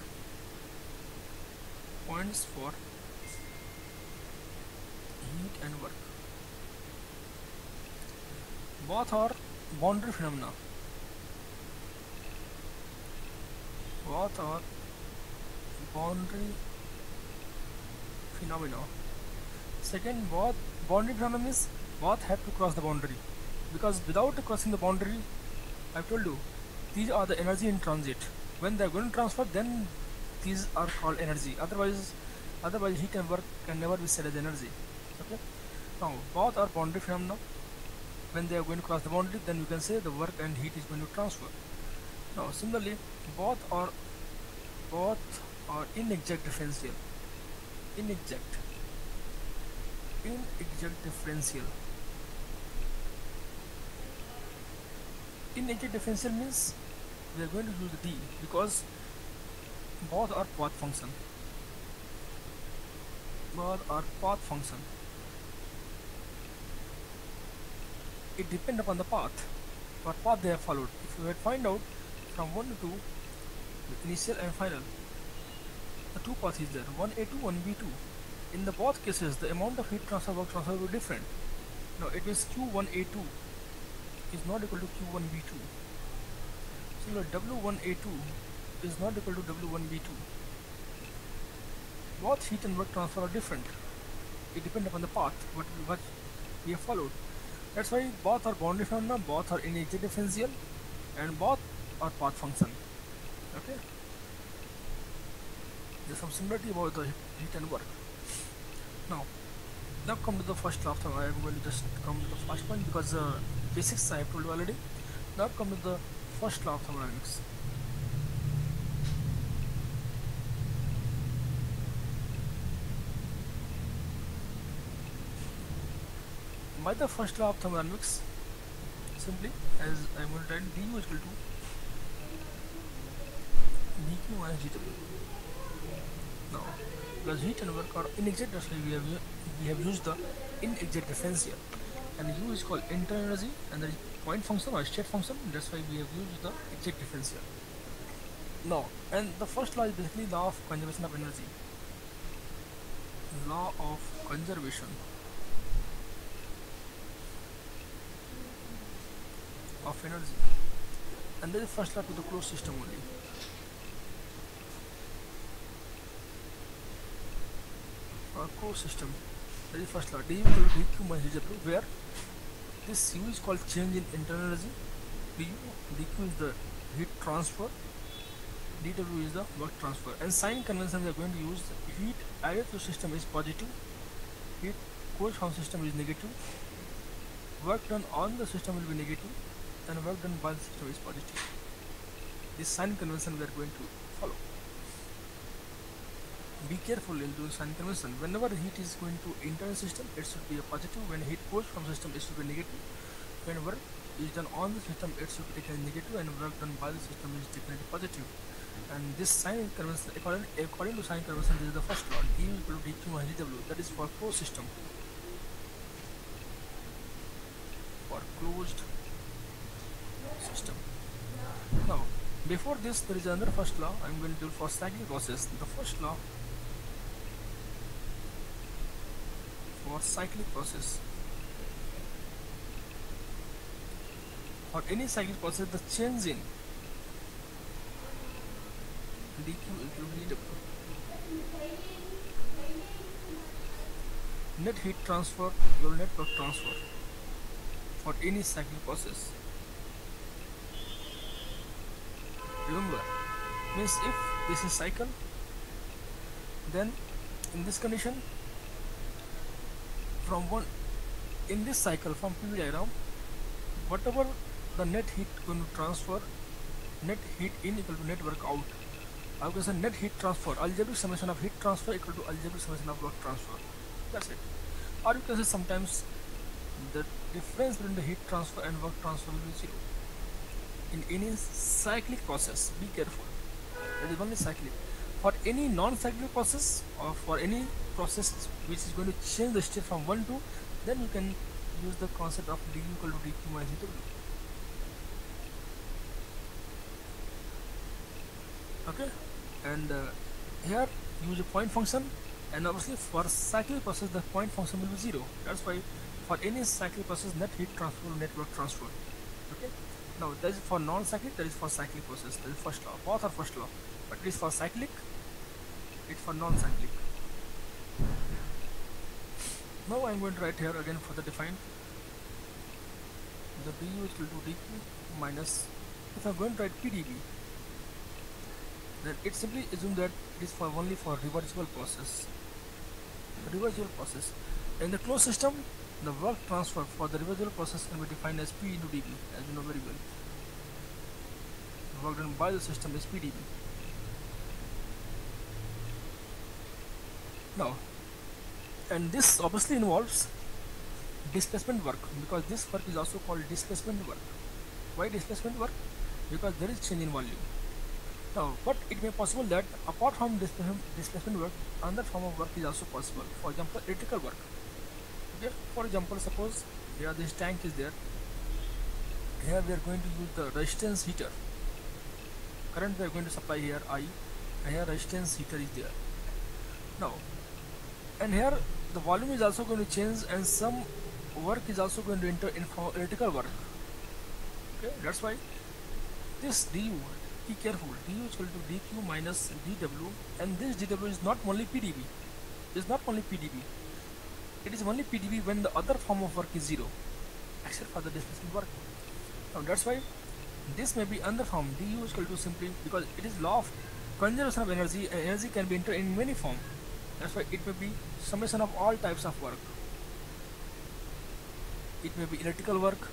Points for heat and work. Both are boundary phenomena. Both are boundary phenomena. Second, both boundary phenomena means both have to cross the boundary, because without crossing the boundary, I've told you, these are the energy in transit. When they are going to transfer, then these are called energy. Otherwise, otherwise heat and work can never be said as energy. Okay. Now both are boundary phenomena. When they are going to cross the boundary, then you can say the work and heat is going to transfer. Now similarly, both are both are inexact differential. Inexact. Inexact differential. Inexact differential means we are going to use the D because both are path function. Both are path function. It depends upon the path, what path they have followed. If you had find out from one to two, the initial and final, the two paths is there, one A two, one B two. In the both cases, the amount of heat transfer work transfer will be different. Now it means Q one A two is not equal to Q one B two. So W one A two is not equal to W one B two. Both heat and work transfer are different. It depends upon the path what, what we have followed. That's why both are boundary phenomena, both are inexact differential, and both are path function. Okay. There's some similarity about the heat and work. Now, now come to the first law of thermodynamics. I am going to just come to the first point because uh, basics I have told you already. Now come to the first law of thermodynamics. By the first law of thermodynamics, simply as I am going to write, du is equal to dq minus dw. Now, because heat and work are inexact, that's why we have we have used the inexact differential, and u is called internal energy, and there is point function or state function. That's why we have used the exact differential. Now, and the first law is basically law of conservation of energy. Law of conservation of energy, and there is first law to the closed system only. For closed system, that is first law, d equal to dq minus dw, where this u is called change in internal energy, du, dq is the heat transfer, dw is the work transfer, and sign convention we are going to use. Heat added to system is positive, heat cooled from system is negative, work done on the system will be negative, and work done by the system is positive. This sign convention we are going to follow. Be careful in doing sign convention. Whenever heat is going to enter the system, it should be a positive. When heat goes from system, it should be negative. When work is done on the system, it should be taken negative, and work done by the system is definitely positive. And this sign convention, according, according to sign convention, this is the first law. D equal to dq minus dw. That is for closed system. For closed system. Now, before this, there is another first law. I'm going to do for cyclic process. The first law for cyclic process. For any cyclic process, the change in dq equal to dw. Net heat transfer, your net work transfer for any cyclic process. Remember, means if this is cycle, then in this condition, from one in this cycle from P V diagram, whatever the net heat going to transfer, net heat in equal to net work out. I can say net heat transfer, algebraic summation of heat transfer equal to algebraic summation of work transfer. That's it. Or you can say sometimes the difference between the heat transfer and work transfer will be zero. In any cyclic process, be careful. That is only cyclic. For any non-cyclic process or for any process which is going to change the state from one to, then you can use the concept of du equal to dq minus dw. Okay, and uh, here use a point function, and obviously for cyclic process the point function will be zero. That's why for any cyclic process net heat transfer, net work transfer. Okay. Now that is for non-cyclic, that is for cyclic process. That is first law. Both are first law, but it is for cyclic, it's for non-cyclic. Now I am going to write here again for the defined the du equal to dq minus, if I am going to write P dv, then it simply assume that it is for only for reversible process. Reversible process in the closed system, the work transfer for the reversible process can be defined as P into dv, as you know very well. The work done by the system is P dv. Now, and this obviously involves displacement work, because this work is also called displacement work. Why displacement work? Because there is change in volume. Now, but it may be possible that apart from displacement, displacement work, another form of work is also possible. For example, electrical work. Okay. For example, suppose here this tank is there. Here we are going to use the resistance heater. Current we are going to supply here I, and here resistance heater is there. Now, and here the volume is also going to change, and some work is also going to enter in for electrical work. Okay, that's why this du, be careful, du is equal to dq minus dw, and this dw is not only P dv, is not only P dv, it is only P dv when the other form of work is zero, except for the displacement work. Now that's why this may be another form, du is equal to simply, because it is law of conservation of energy, and energy can be entered in many forms. That's why it may be summation of all types of work. It may be electrical work,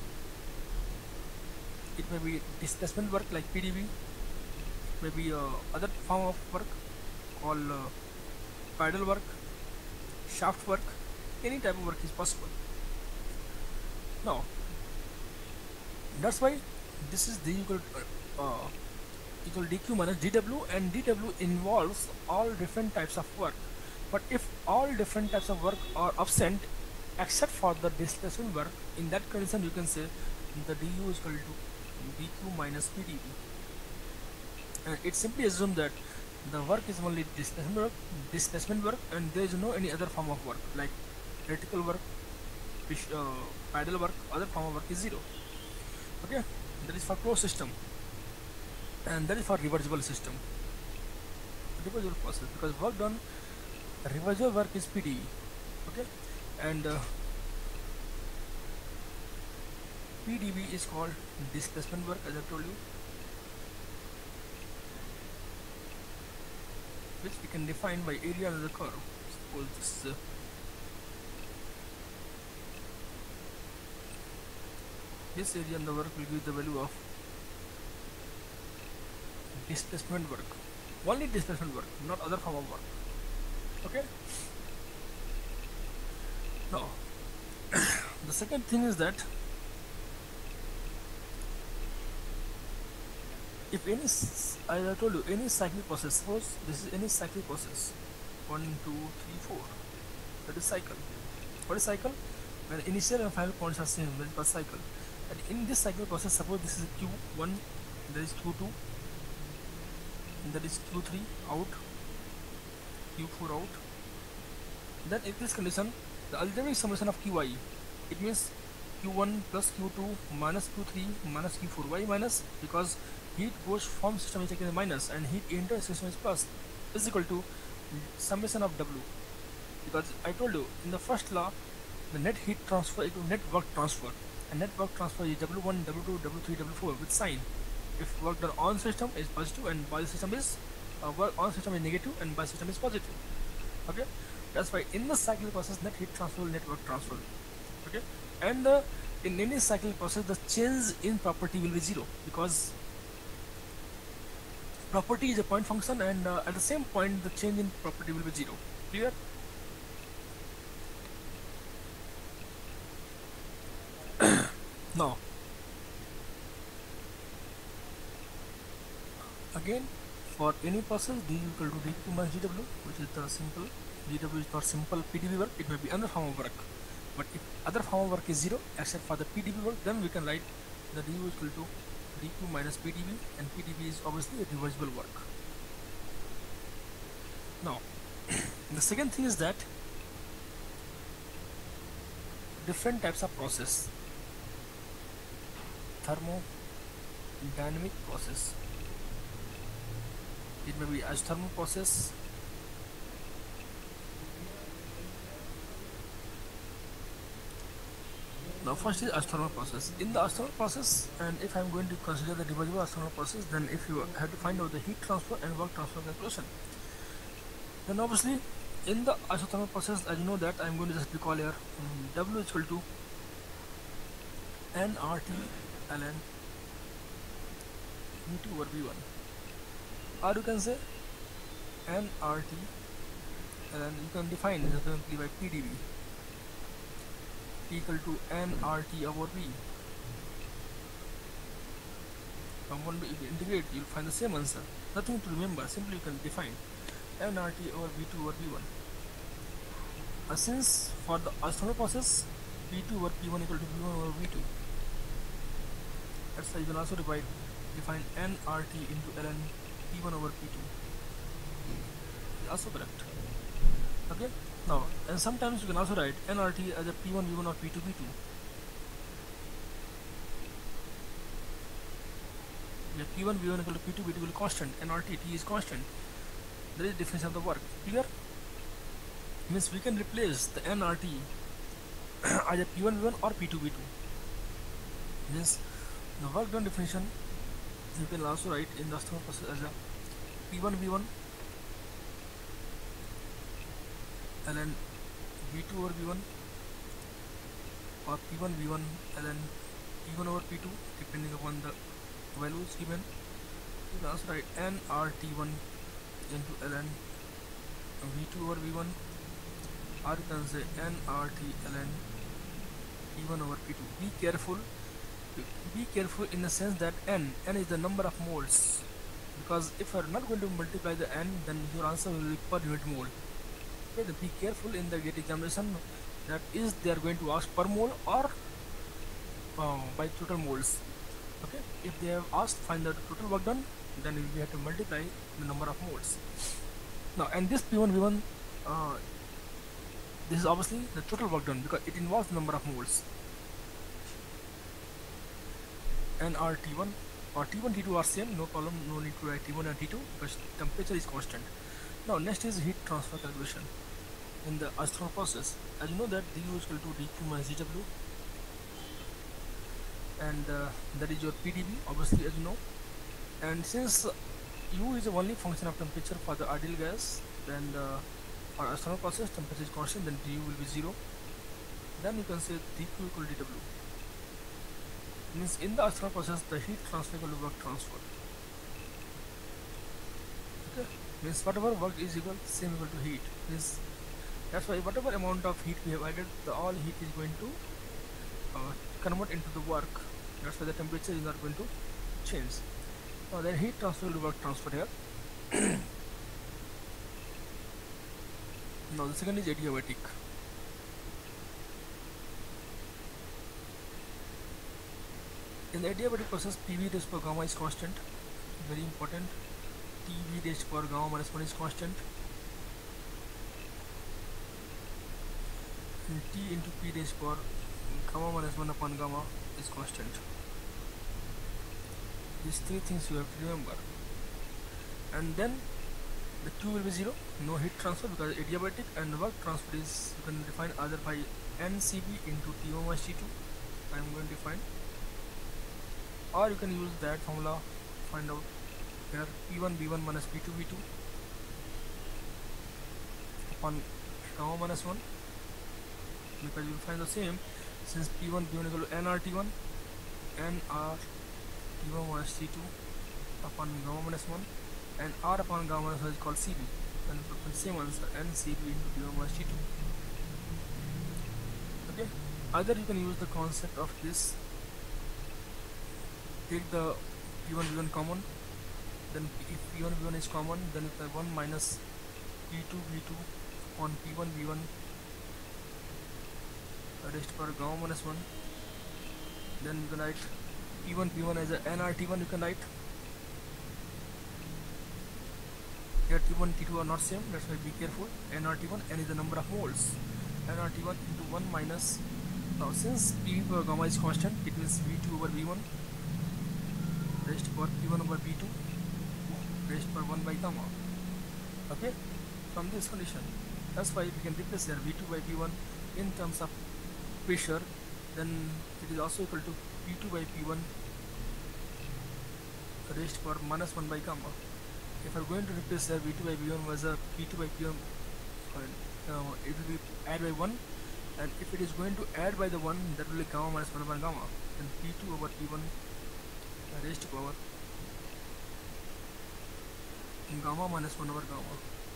it may be displacement work like P dv, it may be uh, other form of work called uh, pedal work, shaft work, any type of work is possible. Now, that's why this is the equal uh, uh, equal dq minus dw, and dw involves all different types of work. But if all different types of work are absent except for the displacement work, in that condition you can say the du is equal to dq minus P dv, and it simply assumes that the work is only displacement work, displacement work, and there is no any other form of work like electrical work, fish, uh, pedal work, other form of work is zero. Okay, that is for closed system, and that is for reversible system, reversible process, because work done, reversible work is P dv. Okay, and uh, P dv is called displacement work, as I told you, which we can define by area under the curve. Suppose this is uh, this area in the work will give the value of displacement work, only displacement work, not other form of work. Okay. Now the second thing is that if any, s- as I told you, any cyclic process, suppose this is any cyclic process, one, two, three, four, that is cycle. What is cycle? When initial and final points are same, that is called cycle. And in this cycle process, suppose this is Q one, there is Q two, and that is Q three out, Q four out. Then in this condition, the algebraic summation of Qi, it means Q one plus Q two minus Q three minus Q four. Why minus? Because heat goes from system is taken as minus and heat enters system is plus, is equal to summation of W. Because I told you in the first law, the net heat transfer equal to net work transfer, and net work transfer is W one, W two, W three, W four with sign. If work done on system is positive and by system is uh, work on system is negative and by system is positive. Okay, that's why in the cyclic process net heat transfer, net work transfer. Okay, and uh, in any cyclic process the change in property will be zero, because property is a point function, and uh, at the same point the change in property will be zero. Clear? Now again, for any process d equal to dq minus dw, which is the simple dw is for simple P D B work, it may be another form of work. But if other form of work is zero except for the P D B work, then we can write the du is equal to dq minus P D B, and P D B is obviously a reversible work. Now the second thing is that different types of process: thermodynamic process, it may be isothermal process, now first is isothermal process. In the isothermal process, and if I am going to consider the reversible isothermal process, then if you have to find out the heat transfer and work transfer calculation, then obviously in the isothermal process, as you know that I am going to just recall here, um, W is equal to nRT ln V two over V one, or you can say nRT, and you can define this simply by P D B equal to nRT over V. From one to integrate, you'll find the same answer. Nothing to remember, simply you can define nRT over V two over V one. Uh, since for the isothermal process, P two over P one equal to V one over V two, that's why you can also divide, define nRT into ln P one over P two. Is also correct. Okay. Now, and sometimes you can also write nRT as a P one V one or P two V two. Yeah, P one V one equal to P two V two will be constant, nRT T is constant. There is definition of the work. Clear? Means we can replace the nRT as a P one V one or P two V two. Means the work done definition you can also write in the isothermal process as a P one V one ln V two over V one, or P one V one ln P one over P two, depending upon the values given. You can also write nRT one into ln V two over V one, or you can say nRT ln P one over P two. Be careful. Be careful in the sense that n n is the number of moles, because if you are not going to multiply the n, then your answer will be per unit mole. Okay, then be careful in the gate examination that is they are going to ask per mole or uh, by total moles. Okay, if they have asked find the total work done, then we have to multiply the number of moles. Now, and this P one V one, uh, this is obviously the total work done because it involves the number of moles. And our T one or T one T two are same, no problem, no need to write T one and T two because temperature is constant. Now next is heat transfer calculation in the isothermal process. As you know that du is equal to dq minus dw, and uh, that is your P D B obviously, as you know. And since u is the only function of temperature for the ideal gas, then uh, for isothermal process temperature is constant, then du will be zero. Then you can say dq equal to dw. Means in the isothermal process the heat transfer equal to work transfer. Okay. Means whatever work is equal, same equal to heat. Means that's why whatever amount of heat we have added, the all heat is going to uh, convert into the work. That's why the temperature is not going to change. Now then heat transfer will work transfer here. Now the second is adiabatic. In the adiabatic process, P V raised to power gamma is constant. Very important. T V raised to power gamma minus one is constant. And T into P raised to power gamma minus one upon gamma is constant. These three things you have to remember. And then the Q will be zero, no heat transfer because adiabatic, and work transfer is you can define either by N C B into T one minus T two. I am going to define, or you can use that formula to find out here P one B one minus P two V two upon gamma minus one, because you will find the same since P one B one equal to N R T one, N R T one minus T two upon gamma minus one, and R upon gamma minus one is called C B, and the same answer N C B into T one minus T two. Okay, either you can use the concept of this, take the P one B one common, then if P one B one is common, then the one minus P two V two on P one B one raised to power gamma minus one, then you can write P one P one as a N R T one. You can write here T one T two are not same, that's why be careful. N R T one, N is the number of moles, N R T one into one minus, now since P over gamma is constant, it means V two over V one raised to power P one over P two raised to power one by gamma. Okay, from this condition, that's why we can replace here V two by V one in terms of pressure, then it is also equal to P two by P one raised to power minus one by gamma. If I am going to replace here V two by V one was a P two by P one, uh, it will be add by one, and if it is going to add by the one, that will be gamma minus one by gamma, then P two over P one raised to power gamma minus one over gamma.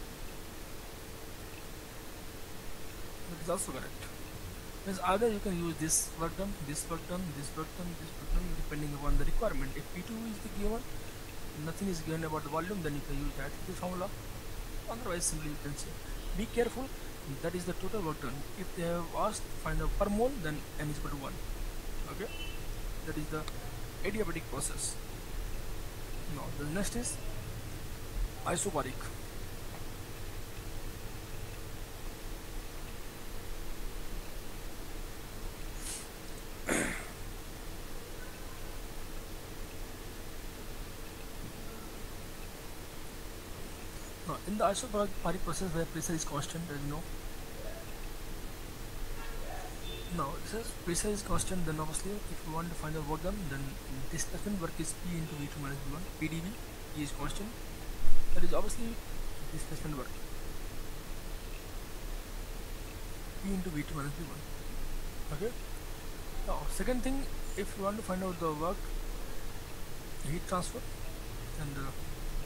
That is also correct. Means either you can use this work done, this work done, this work done, this work done, depending upon the requirement. If P two is the given, nothing is given about the volume, then you can use that the formula. Otherwise, simply you can say, be careful, that is the total work done. If they have asked find out per mole, then N is equal to one. Okay, that is the adiabatic process. Now the next is isobaric. Now in the isobaric process where pressure is constant, as you know. Now since pressure is constant, then obviously if you want to find the work done, then displacement work is P into V two minus V one, P d V, P is constant, that is obviously displacement work, P into V two minus V one. Okay, now second thing, if you want to find out the work heat transfer, and uh,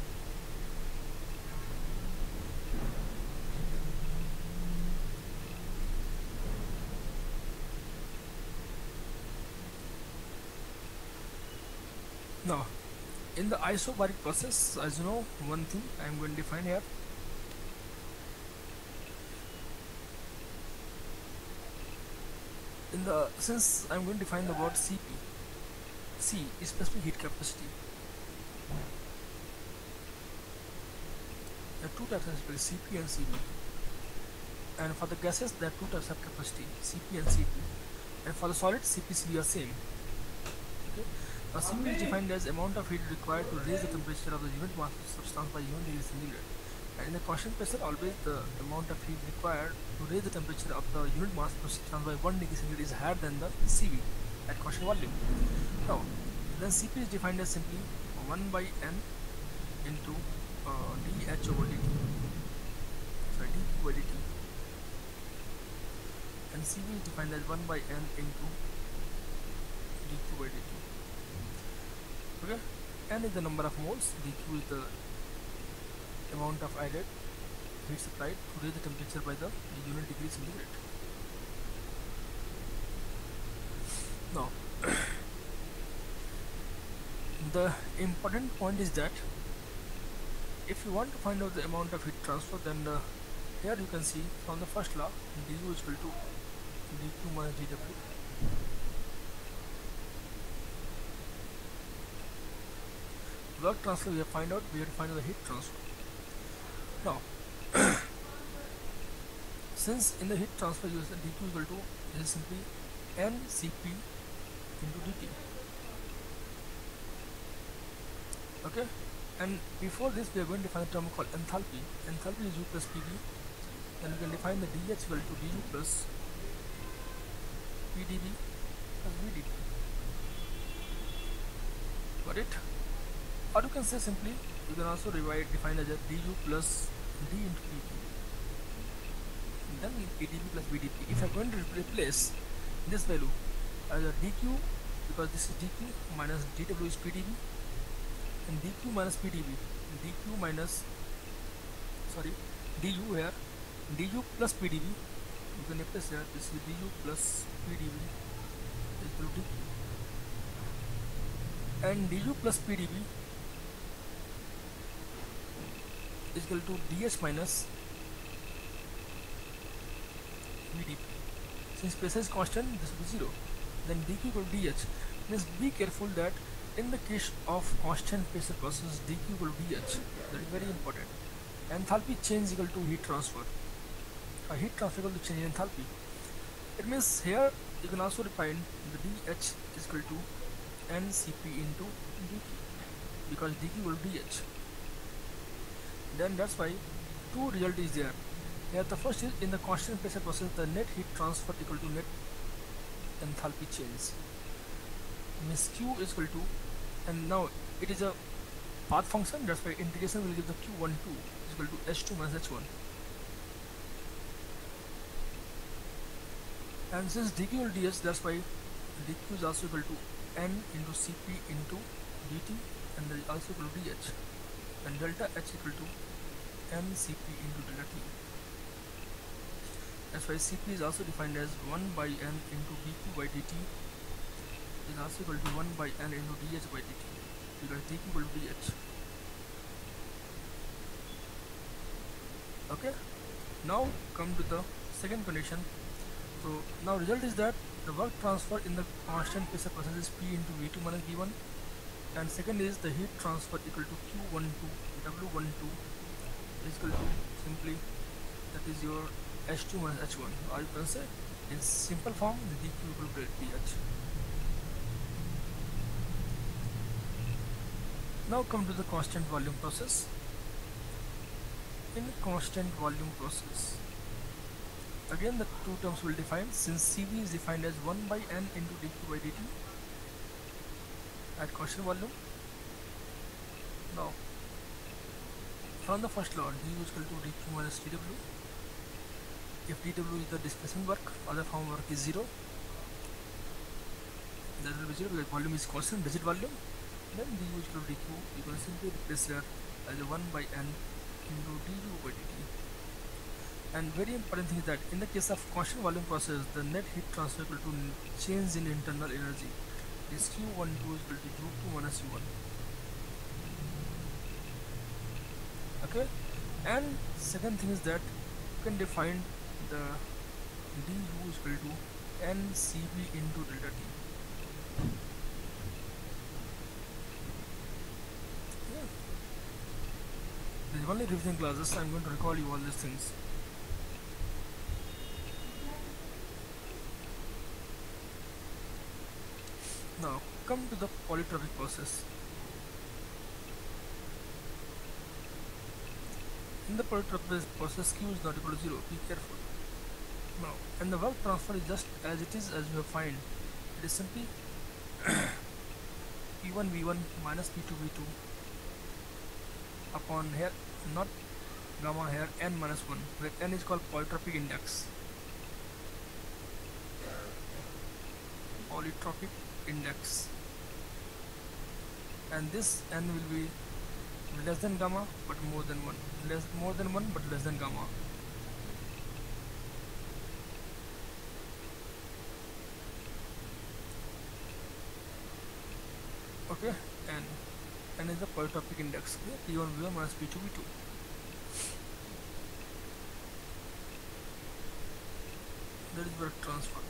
now in the isobaric process, as you know, one thing I am going to define here, in the since I am going to define the word C P, C is specific heat capacity. There are two types of capacity, C P and C P, and for the gases there are two types of capacity, C P and C P, and for the solids C P, C P are same. Okay. Now C P is defined as amount of heat required to raise the temperature of the unit mass of substance by one degree centigrade. And in the constant pressure, always the amount of heat required to raise the temperature of the unit mass of substance by one degree centigrade is higher than the C V at constant volume. Now, then C P is defined as simply one by N into uh, dH over dt. Sorry, dQ by dt. And C V is defined as one by N into dQ by dt. Okay, N is the number of moles, dQ is the amount of added heat supplied to raise the temperature by the unit degree centigrade. Now, the important point is that if you want to find out the amount of heat transfer, then uh, here you can see from the first law, du is equal to dq minus dw. Work transfer we have find out, we have to find out the heat transfer. Now, since in the heat transfer you use dq equal to, this is simply ncp into dt. Okay, and before this we are going to find a term called enthalpy. Enthalpy is U plus P V. Then we can define the dH equal to du plus P dV plus V dT. Got it? Or you can say simply, you can also divide, define as a du plus d into P V, then P dV plus V dT. If I am going to replace this value as a dq, because this is dq minus dw is P dV, and dq minus P dV, dq minus, sorry, du here, du plus P dV, you can replace here, this is du plus P dV is equal to dq, and du plus P dV is equal to dH minus V dP. Since pressure is constant, this will be zero. Then dq equal to dH. Means be careful that in the case of constant pressure process, dq equal to dH. That is very important. Enthalpy change equal to heat transfer. A heat transfer equal to change in enthalpy. It means here you can also define the dH is equal to ncp into dt, because dq equal to dH. Then that's why two result is there. Here the first is in the constant pressure process, the net heat transfer equal to net enthalpy change. Means Q is equal to, and now it is a path function, that's why integration will give the Q one two is equal to H two minus H one. And since dq equal to dH, that's why dq is also equal to n into Cp into dt, and there is also equal to dH, and delta H equal to mCp into delta T. That's why Cp is also defined as one by n into dq by dt is also equal to one by n into dH by dt, because dq equal to dH. Okay, now come to the second condition. So now result is that the work transfer in the constant pressure process is P into V two minus V one, and second is the heat transfer equal to Q one two W one two is equal to simply, that is your H two minus H one, or you can say in simple form dq equal to dH. Now come to the constant volume process. In constant volume process, again the two terms will define, since C V is defined as one by n into dq by dt at constant volume. Now from the first law, du is equal to dq minus dw. If dw is the displacement work, other form work is zero, that will be zero because volume is constant, rigid volume. Then du is equal to dq, you can simply replace here as a one by n into du by dt. And very important thing is that in the case of constant volume process, the net heat transfer equal to change in internal energy is Q one two is equal to U two minus U one. Okay, and second thing is that you can define the du is equal to ncb into delta T. Yeah. This is only revision classes, I'm going to recall you all these things. Now come to the polytropic process. In the polytropic process, Q is not equal to zero, be careful. Now, and the work transfer is just as it is, as you have find. It is simply P one V one minus P two V two upon here, not gamma here, n minus one, where n is called polytropic index. Polytropic index, and this n will be less than gamma but more than one, less more than one but less than gamma. Okay, and n is the polytropic index. Okay, p one v one minus p two v two. That is work transfer.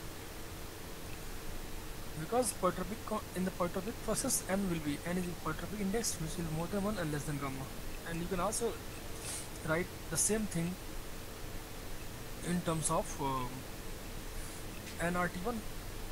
Because polytropic in the polytropic process, n will be n is the polytropic index, which will be more than one and less than gamma. And you can also write the same thing in terms of um, N R T one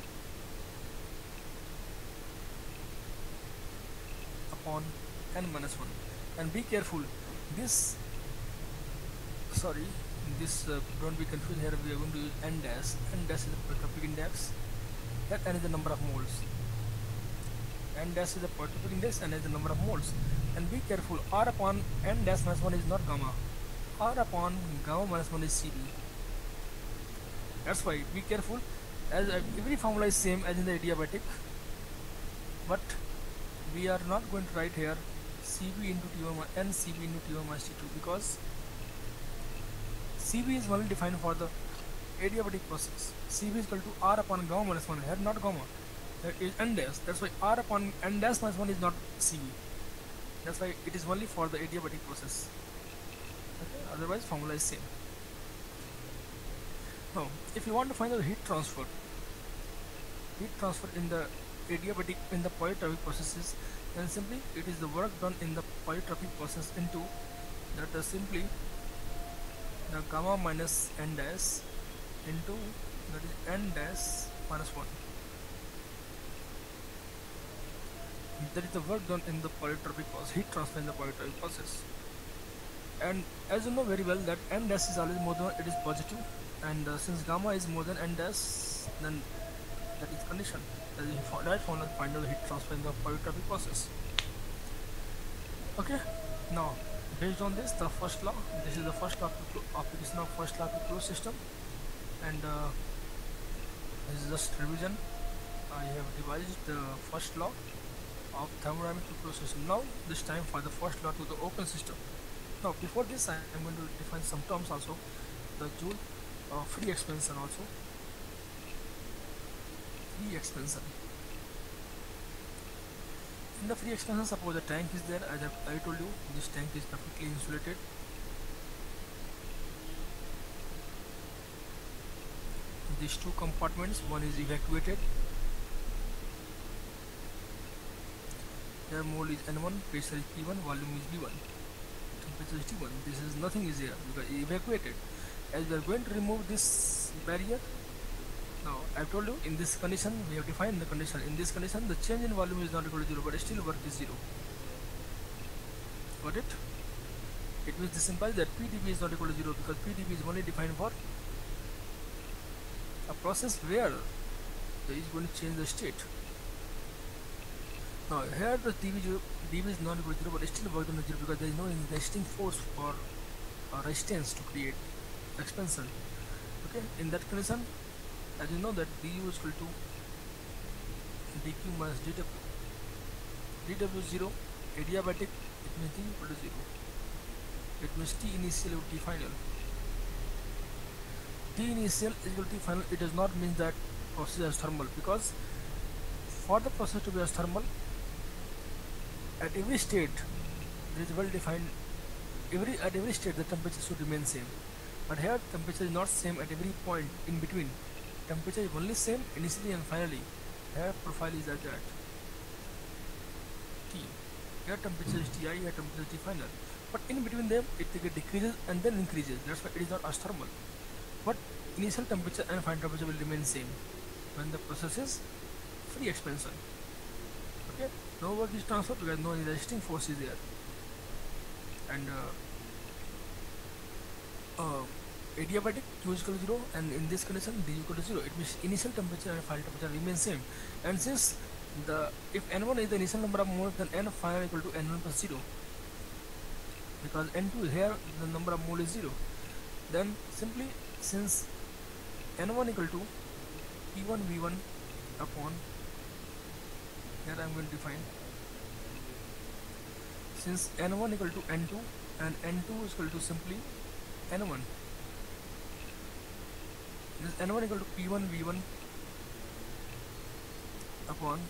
upon n minus one. And be careful, this sorry this uh, don't be confused. Here we are going to use n dash. N dash is the polytropic index, that n is the number of moles. N dash is the polytropic index, n is the number of moles. And be careful, R upon n dash minus one is not gamma. R upon gamma minus one is C B. That's why be careful, as uh, every formula is same as in the adiabatic, but we are not going to write here C B into T one n C B into T one minus T two, because C B is only defined for the adiabatic process. C B is equal to R upon gamma minus one, here not gamma, that is n dash. That's why R upon n dash minus one is not C B. That's why it is only for the adiabatic process. Okay, otherwise formula is same. Now, if you want to find the heat transfer, heat transfer in the adiabatic in the polytropic processes, then simply it is the work done in the polytropic process into that is simply the gamma minus n dash into that is n dash minus one. That is the work done in the polytropic process, heat transfer in the polytropic process. And as you know very well that n dash is always more than one, it is positive, and uh, since gamma is more than n dash, then that is condition. That is right formula to find out the heat transfer in the polytropic process. Okay, now based on this, the first law, this is the first law of application of first law to closed system, and uh, this is just revision. I have devised the first law of thermodynamic to closed system. Now this time for the first law to the open system. Now before this I am going to define some terms also, the Joule uh, free expansion also, free expansion. In the free expansion, suppose a tank is there, as I told you, this tank is perfectly insulated. These two compartments, one is evacuated, their mole is N one, pressure is P one, volume is V one, temperature is T one. This is nothing is here because evacuated. As we are going to remove this barrier, now I have told you in this condition we have defined the condition. In this condition the change in volume is not equal to zero, but still work is zero. Got it? It means this implies that P dB is not equal to zero, because P dB is only defined for a process where it is going to change the state. Now here the dB, dB is not equal to zero, but still work on the zero, because there is no resisting force for uh, resistance to create expansion. Okay, in that condition, as you know that du is equal to dq minus dw. Dw is zero, adiabatic, it means d equal to zero. It means T initial or T final. T initial is equal to T final. It does not mean that process is thermal, because for the process to be as thermal, at every state there is well defined. Every at every state the temperature should remain same. But here temperature is not same at every point in between. Temperature is only same initially and finally. Here profile is like that. T. Here temperature is Ti, here temperature is T final. But in between them it decreases and then increases. That's why it is not as thermal. But initial temperature and final temperature will remain same when the process is free expansion. Okay, no work is transferred because no resisting force is there. And uh, uh, adiabatic Q is equal to zero, and in this condition D is equal to zero. It means initial temperature and final temperature remain same. And since the if N one is the initial number of moles, then N final equal to N one plus zero, because N two is here the number of mole is zero. Then simply since N one equal to P one V one upon, here I am going to define since N one equal to N two and N two is equal to simply N one, this N one equal to P one V one upon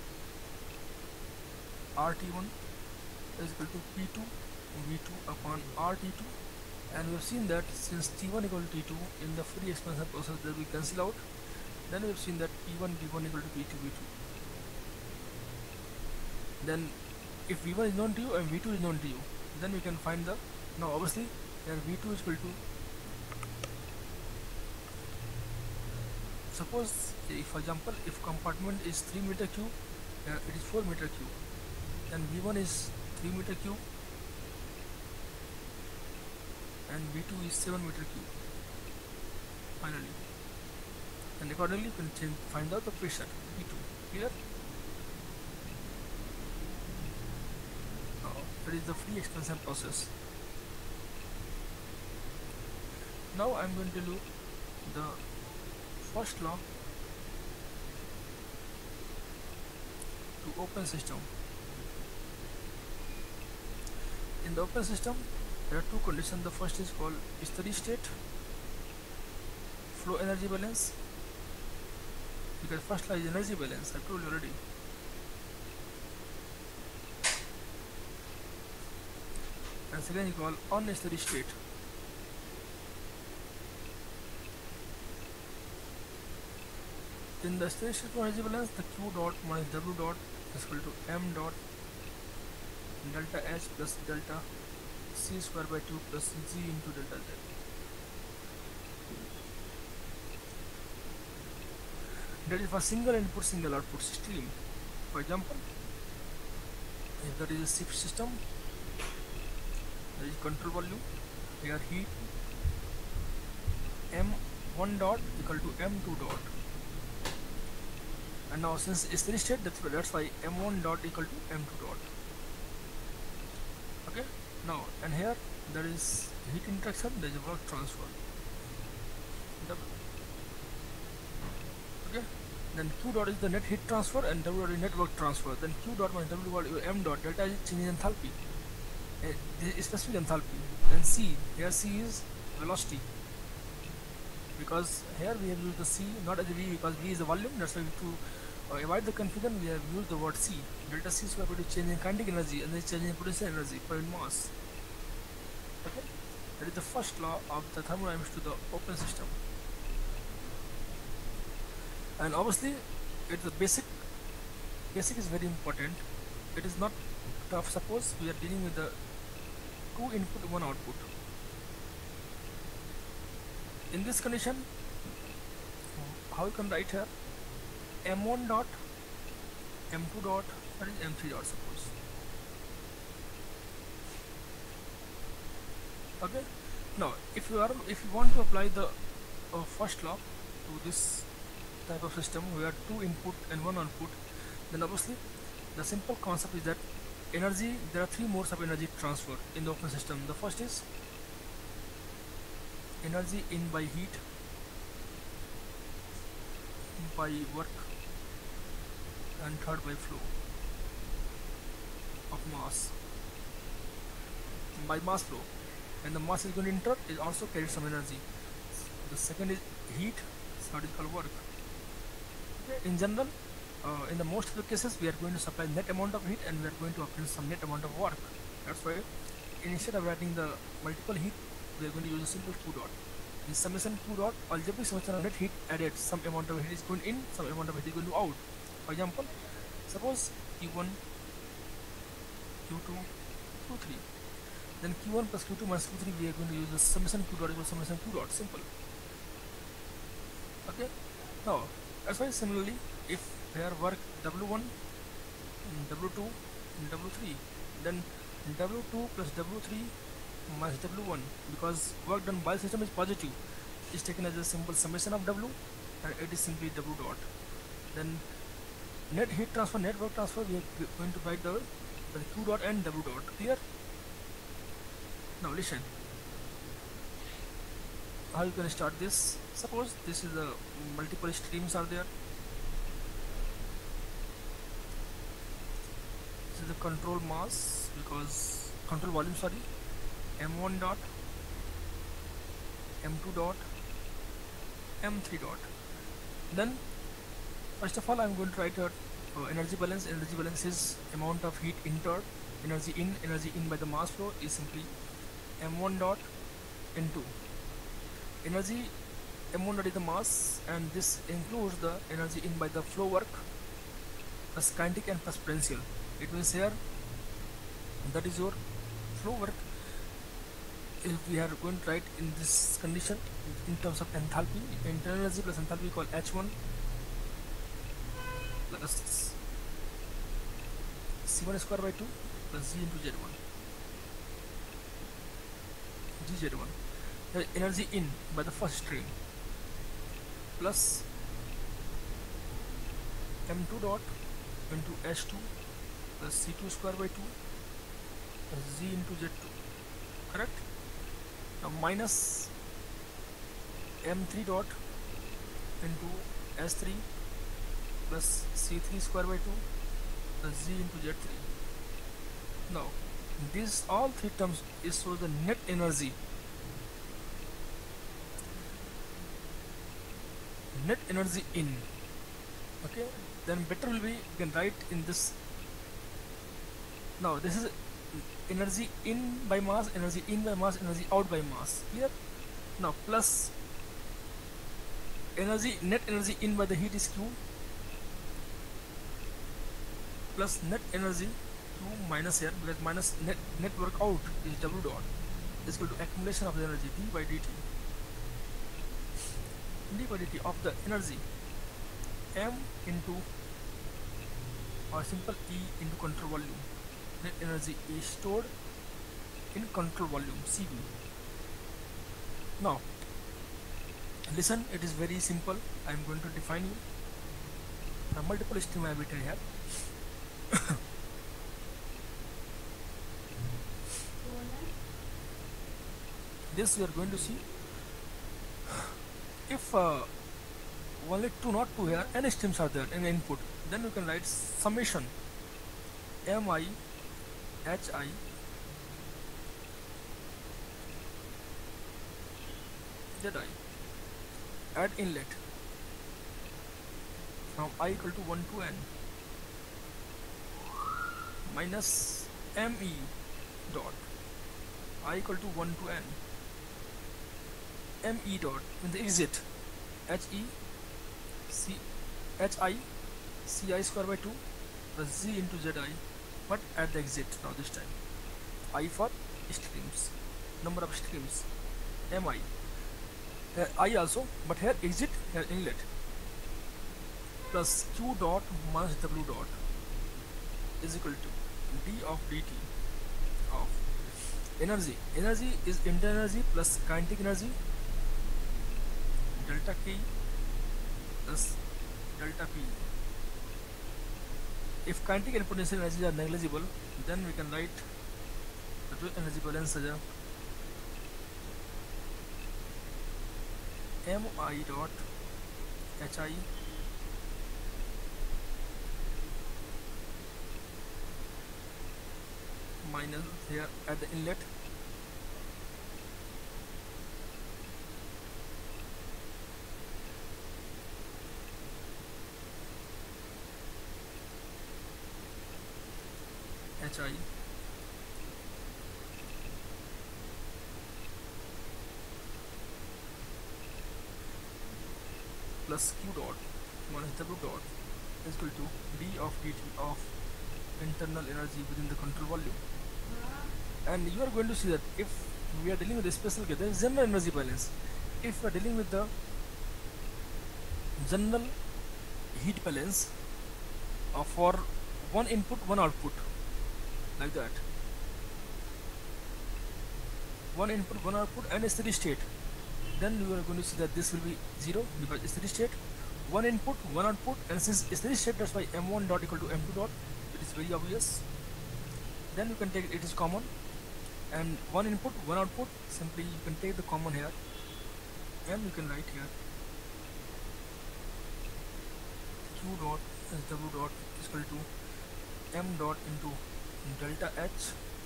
R T one is equal to P two V two upon R T two, and we have seen that since T one equal to T two in the Fourier expansion process that we cancel out, then we have seen that P one V one equal to P two V two. Then if V one is known to you and V two is known to you, then we can find the, now obviously here V two is equal to, suppose if for example if compartment is three meter cube, uh, it is four meter cube, then V one is three meter cube and V two is seven meter cube finally, and accordingly you can change, find out the pressure V two. Clear? Now that is the free expansion process. Now I am going to do the first law to open system. In the open system there are two conditions. The first is called steady state flow energy balance, because first law is energy balance, I told you already. And second is called unsteady state. In the steady state flow energy balance, the Q dot minus W dot is equal to M dot delta H plus delta C square by two plus G into delta Z. That is for single input single output stream. For example, if there is a shift system, there is control volume, here heat M one dot equal to M two dot, and now since it's steady state, that's why, that's why M one dot equal to M two dot. Okay, now and here there is heat interaction, there is a work transfer. Okay, then Q dot is the net heat transfer and W dot is net work transfer. Then Q dot minus W dot M dot delta is change in enthalpy, uh, this is specific enthalpy. Then C, here C is velocity, because here we have used the C not as a V, because V is the volume. That's why we have to uh, avoid the confusion, we have used the word C. Delta C square to change in kinetic energy and then change in potential energy per unit mass. Okay, that is the first law of the thermodynamics to the open system. And obviously it's the basic basic is very important. It is not tough. Suppose we are dealing with the two input one output. In this condition, how you can write here M one dot M two dot, that is M three dot, suppose. Okay, now if you are if you want to apply the uh, first law to this type of system where two input and one output, then obviously the simple concept is that energy, there are three modes of energy transfer in the open system. The first is energy in by heat, by work, and third by flow of mass, by mass flow, and the mass is going to enter, it also carries some energy. The second is heat, third is called work. In general, uh, in the most of the cases we are going to supply net amount of heat and we are going to obtain some net amount of work. That's why instead of writing the multiple heat, we are going to use a simple Q dot. In summation Q dot, algebraic summation of net heat added, some amount of heat is going in, some amount of heat is going to out. For example, suppose Q one, Q two, Q three, then Q one plus Q two minus Q three, we are going to use the summation Q dot equals summation Q dot, simple. Okay, now that's why similarly if there work W one, W two, and W three, then W two plus W three minus W one, because work done by the system is positive, is taken as a simple summation of W, and it is simply W dot. Then net heat transfer, net work transfer, we are going to write the, the Q dot and W dot. Clear? Now listen, how you can start this. Suppose this is the multiple streams are there. This is the control mass, because control volume, sorry, m one dot, m two dot, m three dot. Then first of all I'm going to write a uh, energy balance. Energy balance is amount of heat entered, energy in, energy in by the mass flow is simply m one dot into energy. M one dot is the mass, and this includes the energy in by the flow work plus kinetic and plus potential. It means here that is your flow work. If we are going to write in this condition in terms of enthalpy, internal energy plus enthalpy called H one plus C one square by two plus G into Z one, G Z one. The energy in by the first stream plus m two dot into H two plus C two square by two plus Z into Z two, correct? Now minus m three dot into S three plus C three square by two plus Z into Z three. Now these all three terms is so the net energy, net energy in. Okay, then better will be you can write in this. Now this is energy in by mass, energy in by mass, energy out by mass. Clear? Now plus energy, net energy in by the heat is Q plus net energy Q minus here, because minus net net work out is W dot is equal to accumulation of the energy d by dt, d by dt of the energy m into or simple E into control volume. Net energy is stored in control volume C V. Now listen, it is very simple. I am going to define you from multiple stream I have written here. This we are going to see if uh, only two, not two here, n streams are there in input, then you can write summation mi hi zi at inlet from I equal to one to n minus me dot I equal to one to n me dot in the exit he c hi ci square by two plus z into zi, but at the exit. Now this time I for streams, number of streams, mi uh, I also, but here exit, here inlet, plus q dot minus w dot is equal to d of dt of energy. Energy is internal energy plus kinetic energy delta k plus delta p. If kinetic and potential energies are negligible, then we can write the energy balance as a mi dot hi minus here at the inlet hi plus q dot minus w dot is equal to d of dt of internal energy within the control volume. And you are going to see that if we are dealing with a special case, there is general energy balance. If we are dealing with the general heat balance uh, for one input, one output, like that, one input, one output, and a steady state, then you are going to see that this will be zero because it's steady state, one input, one output, and since it's steady state, that's why m one dot equal to m two dot. It is very obvious. Then you can take it is common, and one input, one output, simply you can take the common here, and you can write here q dot as w dot is equal to m dot into delta h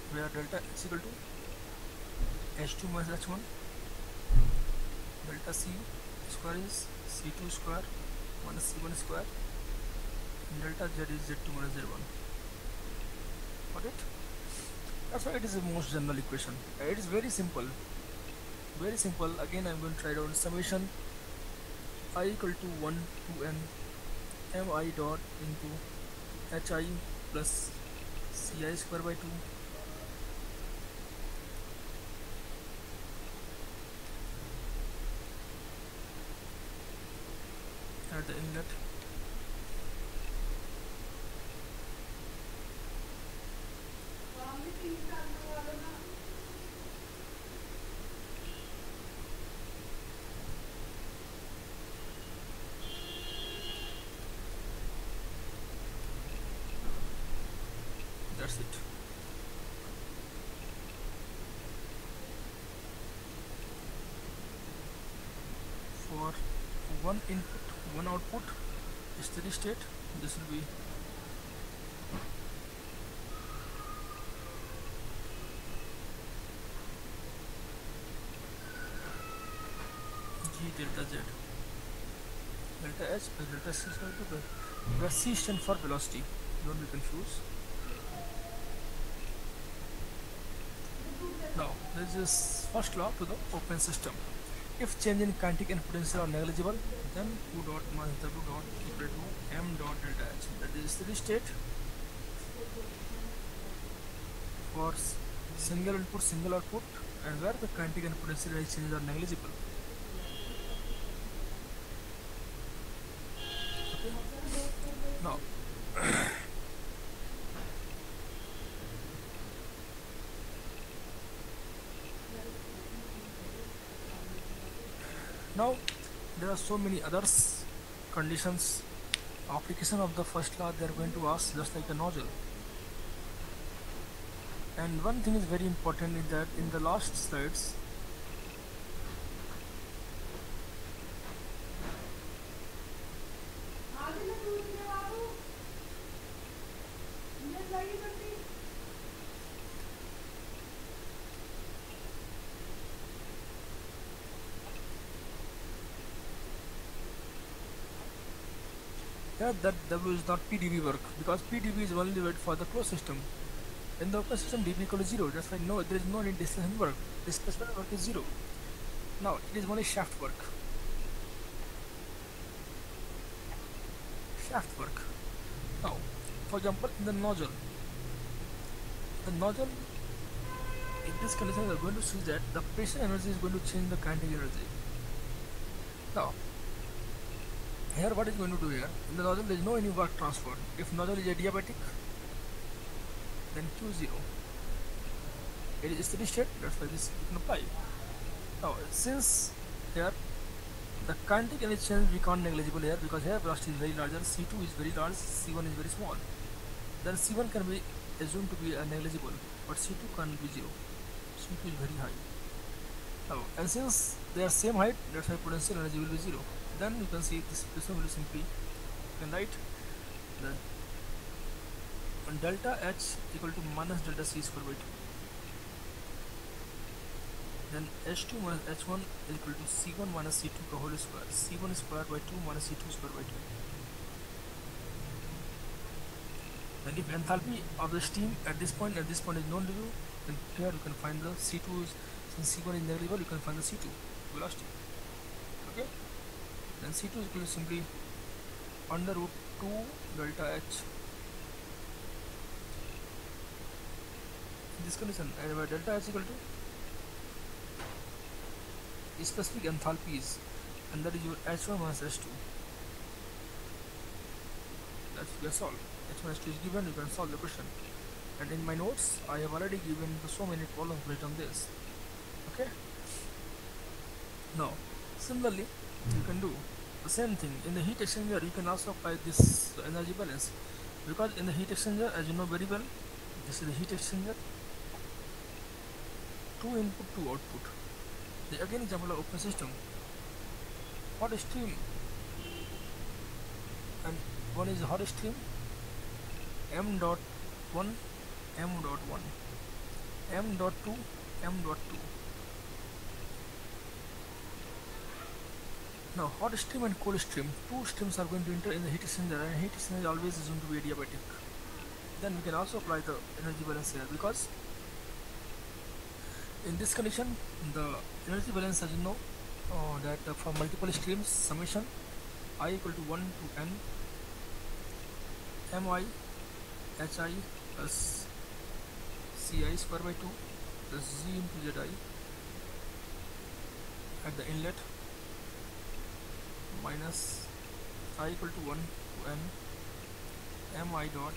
where delta is equal to H two minus H one, delta C square is C two square minus C one square, and delta Z is Z two minus Z one. Got it? That's why it is the most general equation. It is very simple. Very simple. Again, I'm going to try down summation I equal to one to n mi dot into hi plus ci square by two at the inlet. That's it. For one input, one output, steady state, this will be G delta Z, delta H plus delta C square to the where C stands for velocity. Don't be confused. Now, this is first law to the open system. If change in kinetic and potential are negligible, then Q dot minus W dot equal to M dot delta H. That is steady state for single input, single output, and where the kinetic and potential changes are negligible. Okay. Now, now there are so many others conditions application of the first law they are going to ask, just like a nozzle. And one thing is very important is that in the last slides yeah, that W is not P D B work, because P D B is only valid for the closed system. In the open system, D B equal to zero. That's why no, there is no displacement work. Displacement work is zero. Now it is only shaft work. Shaft work. Now, for example, in the nozzle, the nozzle, in this condition, we are going to see that the pressure energy is going to change the kinetic energy. Now, here what is going to do here? In the nozzle there is no any work transfer. If nozzle is adiabatic, then Q zero. It is steady state, that's why this you can apply. Now since here the kinetic energy change we can't negligible here, because here velocity is very larger, C two is very large, C one is very small. Then C one can be assumed to be uh, negligible, but C two can be zero. C two is very high. Now, and since they are same height, that's why potential energy will be zero. Then you can see this equation will simply, you can write the delta H equal to minus delta C square by two. Then H two minus H one is equal to C one minus C two whole square. C one square by two minus C two square by two. Then if enthalpy of the steam at this point at this point is known to you, then here you can find the C two is, since C one is negligible, you can find the C two velocity. Okay. Then C two is equal to simply under root two delta H. In this condition, uh, where delta H equal to specific enthalpies, and that is your H one minus H two. That's you can solve. H one H two is given, you can solve the question. And in my notes, I have already given so many problems based on this. Okay. Now, similarly, you can do the same thing in the heat exchanger. You can also apply this energy balance, because in the heat exchanger, as you know very well, this is the heat exchanger. Two input, two output. The again example of open system. Hot stream, and one is hot stream, M dot one, M dot one. m dot two, m dot two. Now hot stream and cold stream, two streams are going to enter in the heat exchanger, and heat exchanger is always assumed to be adiabatic. Then we can also apply the energy balance here, because in this condition the energy balance, as you know, uh, that uh, for multiple streams summation I equal to one to n mi hi plus ci square by two plus z into zi at the inlet minus I equal to one to n mi dot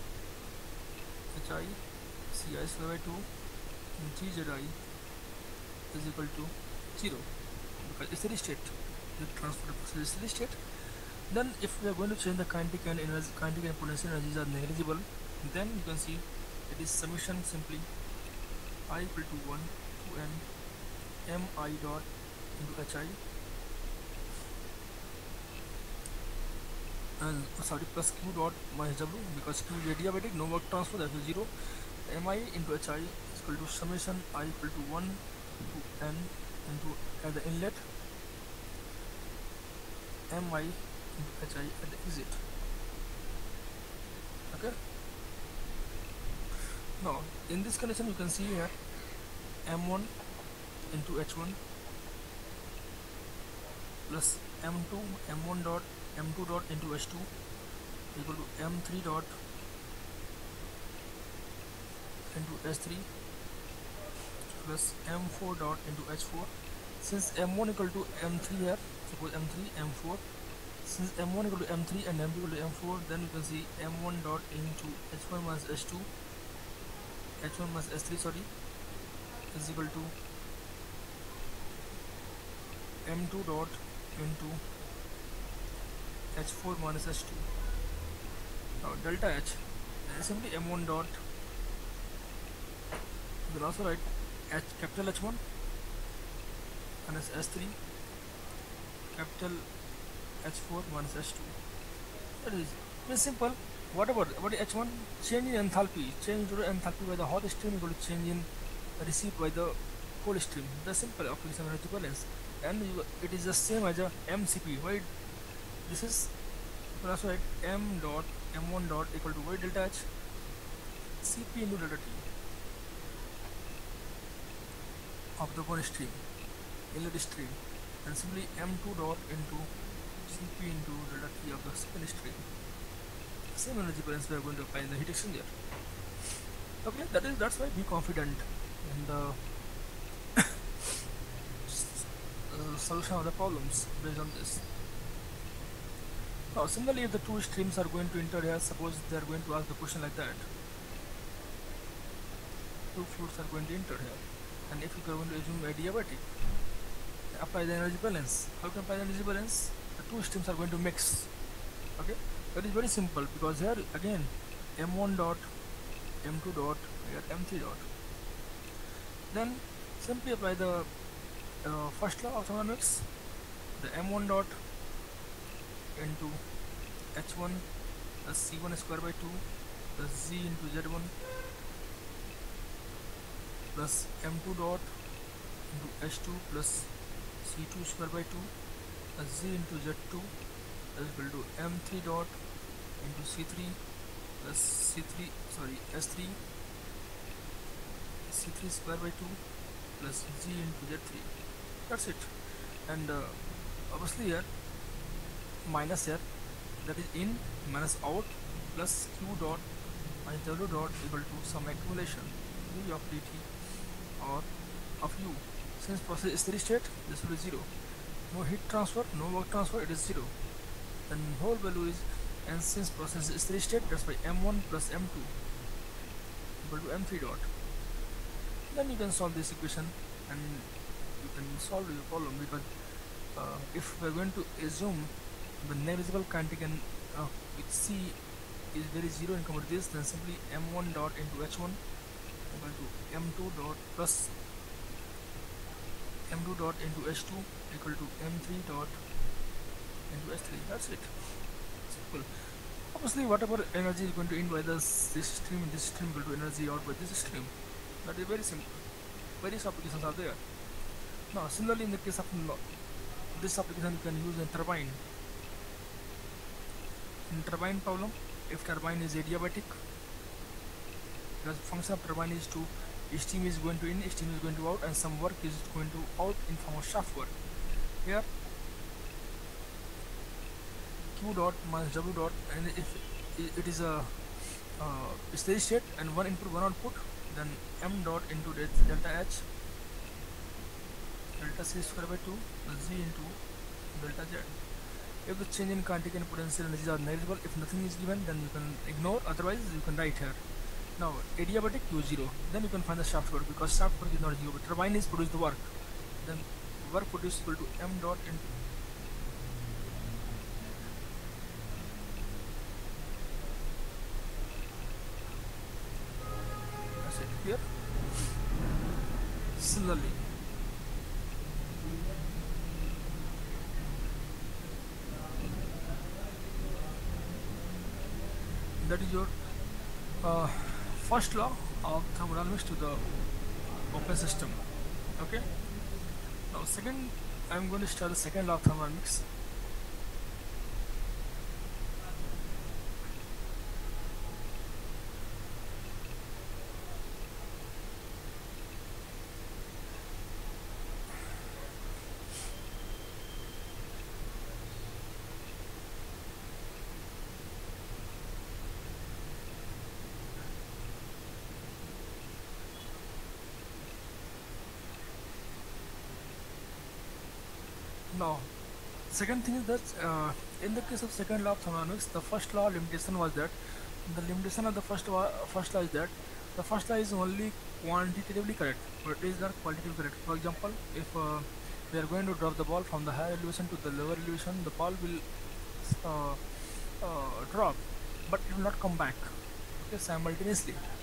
hi ci square by two gzi is equal to zero, because it's steady state, the transfer process is steady state. Then if we are going to change the kinetic and energy, kinetic and potential energies are negligible, then you can see it is summation simply I equal to one to n mi dot into hi and sorry plus q dot minus w, because q is adiabatic, no work transfer, that is zero. Mi into hi is equal to summation I equal to one to n into at the inlet mi into hi at the exit. Okay. Now in this condition you can see here m one into h one plus m two, m one dot m two dot into h two equal to m three dot into h three plus m four dot into h four. Since m one equal to m three here, suppose m three, m four, since m one equal to m three and m two equal to m four, then you can see m one dot into h one minus h two, h one minus h three, sorry, is equal to m two dot into h four minus h two. Now delta h is simply m one dot, you can also write h capital H one minus h three capital H four minus h two. That is very simple. Whatever what is h one, change in enthalpy, change to enthalpy by the hot stream equal to change in received by the cold stream. The simple application of energy balance, and you, it is the same as a M C P. Why this is, you can also write m dot m one dot equal to y delta h C P into delta T of the one stream, inlet stream, and simply m two dot into C P into delta T of the second stream. Same energy balance we are going to apply in the heat exchanger. Okay, that is that's why be confident in the uh, solution of the problems based on this. Now similarly, if the two streams are going to enter here, suppose they are going to ask the question like that, two fluids are going to enter here, and if you are going to assume adiabatic, apply the energy balance. How can apply the energy balance? The two streams are going to mix. Okay, that is very simple, because here again m one dot, m two dot, here m three dot. Then simply apply the uh, first law of thermodynamics, the m one dot into h one plus c one square by two plus z into z one plus m two dot into h two plus c two square by two plus z into z two is equal to m three dot into c three plus c three, sorry, s three c three square by two plus z into z three. That's it. And uh, obviously here minus here, that is in minus out plus q dot minus w dot equal to some accumulation u of dt or of u. Since process is steady state, this will be zero. No heat transfer, no work transfer, it is zero. Then whole value is, and since process is steady state, that's why m one plus m two equal to m three dot. Then you can solve this equation and you can solve your problem, because uh, if we are going to assume the negligible kinetic and uh, with C is very zero in compared to this, then simply m one dot into h one equal to m two dot plus m two dot into h two equal to m three dot into h three. That's it. Simple. Obviously, whatever energy is going to in by this, this stream, this stream equal to energy out by this stream. That is very simple. Various applications are there. Now, similarly, in the case of no- this application, you can use a turbine. In turbine problem, if turbine is adiabatic, the function of turbine is to steam is going to in, steam is going to out, and some work is going to out in form of shaft work. Here, Q dot minus W dot, and if it is a uh, steady state and one input, one output, then M dot into delta H, delta C square by two, Z into delta Z. If the change in kinetic and potential energies are negligible, if nothing is given, then you can ignore, otherwise you can write here. Now, adiabatic Q zero, then you can find the shaft work, because shaft work is not zero, but turbine is produce the work. Then work produced equal to M dot into that's it here. Similarly, that is your uh, first law of thermodynamics to the open system. Okay. Now, second, I'm going to start the second law of thermodynamics. Now, second thing is that uh, in the case of second law of thermodynamics, the first law limitation was that the limitation of the first law, first law is that the first law is only quantitatively correct, but it is not qualitatively correct. For example, if uh, we are going to drop the ball from the higher elevation to the lower elevation, the ball will uh, uh, drop, but it will not come back. Okay, simultaneously.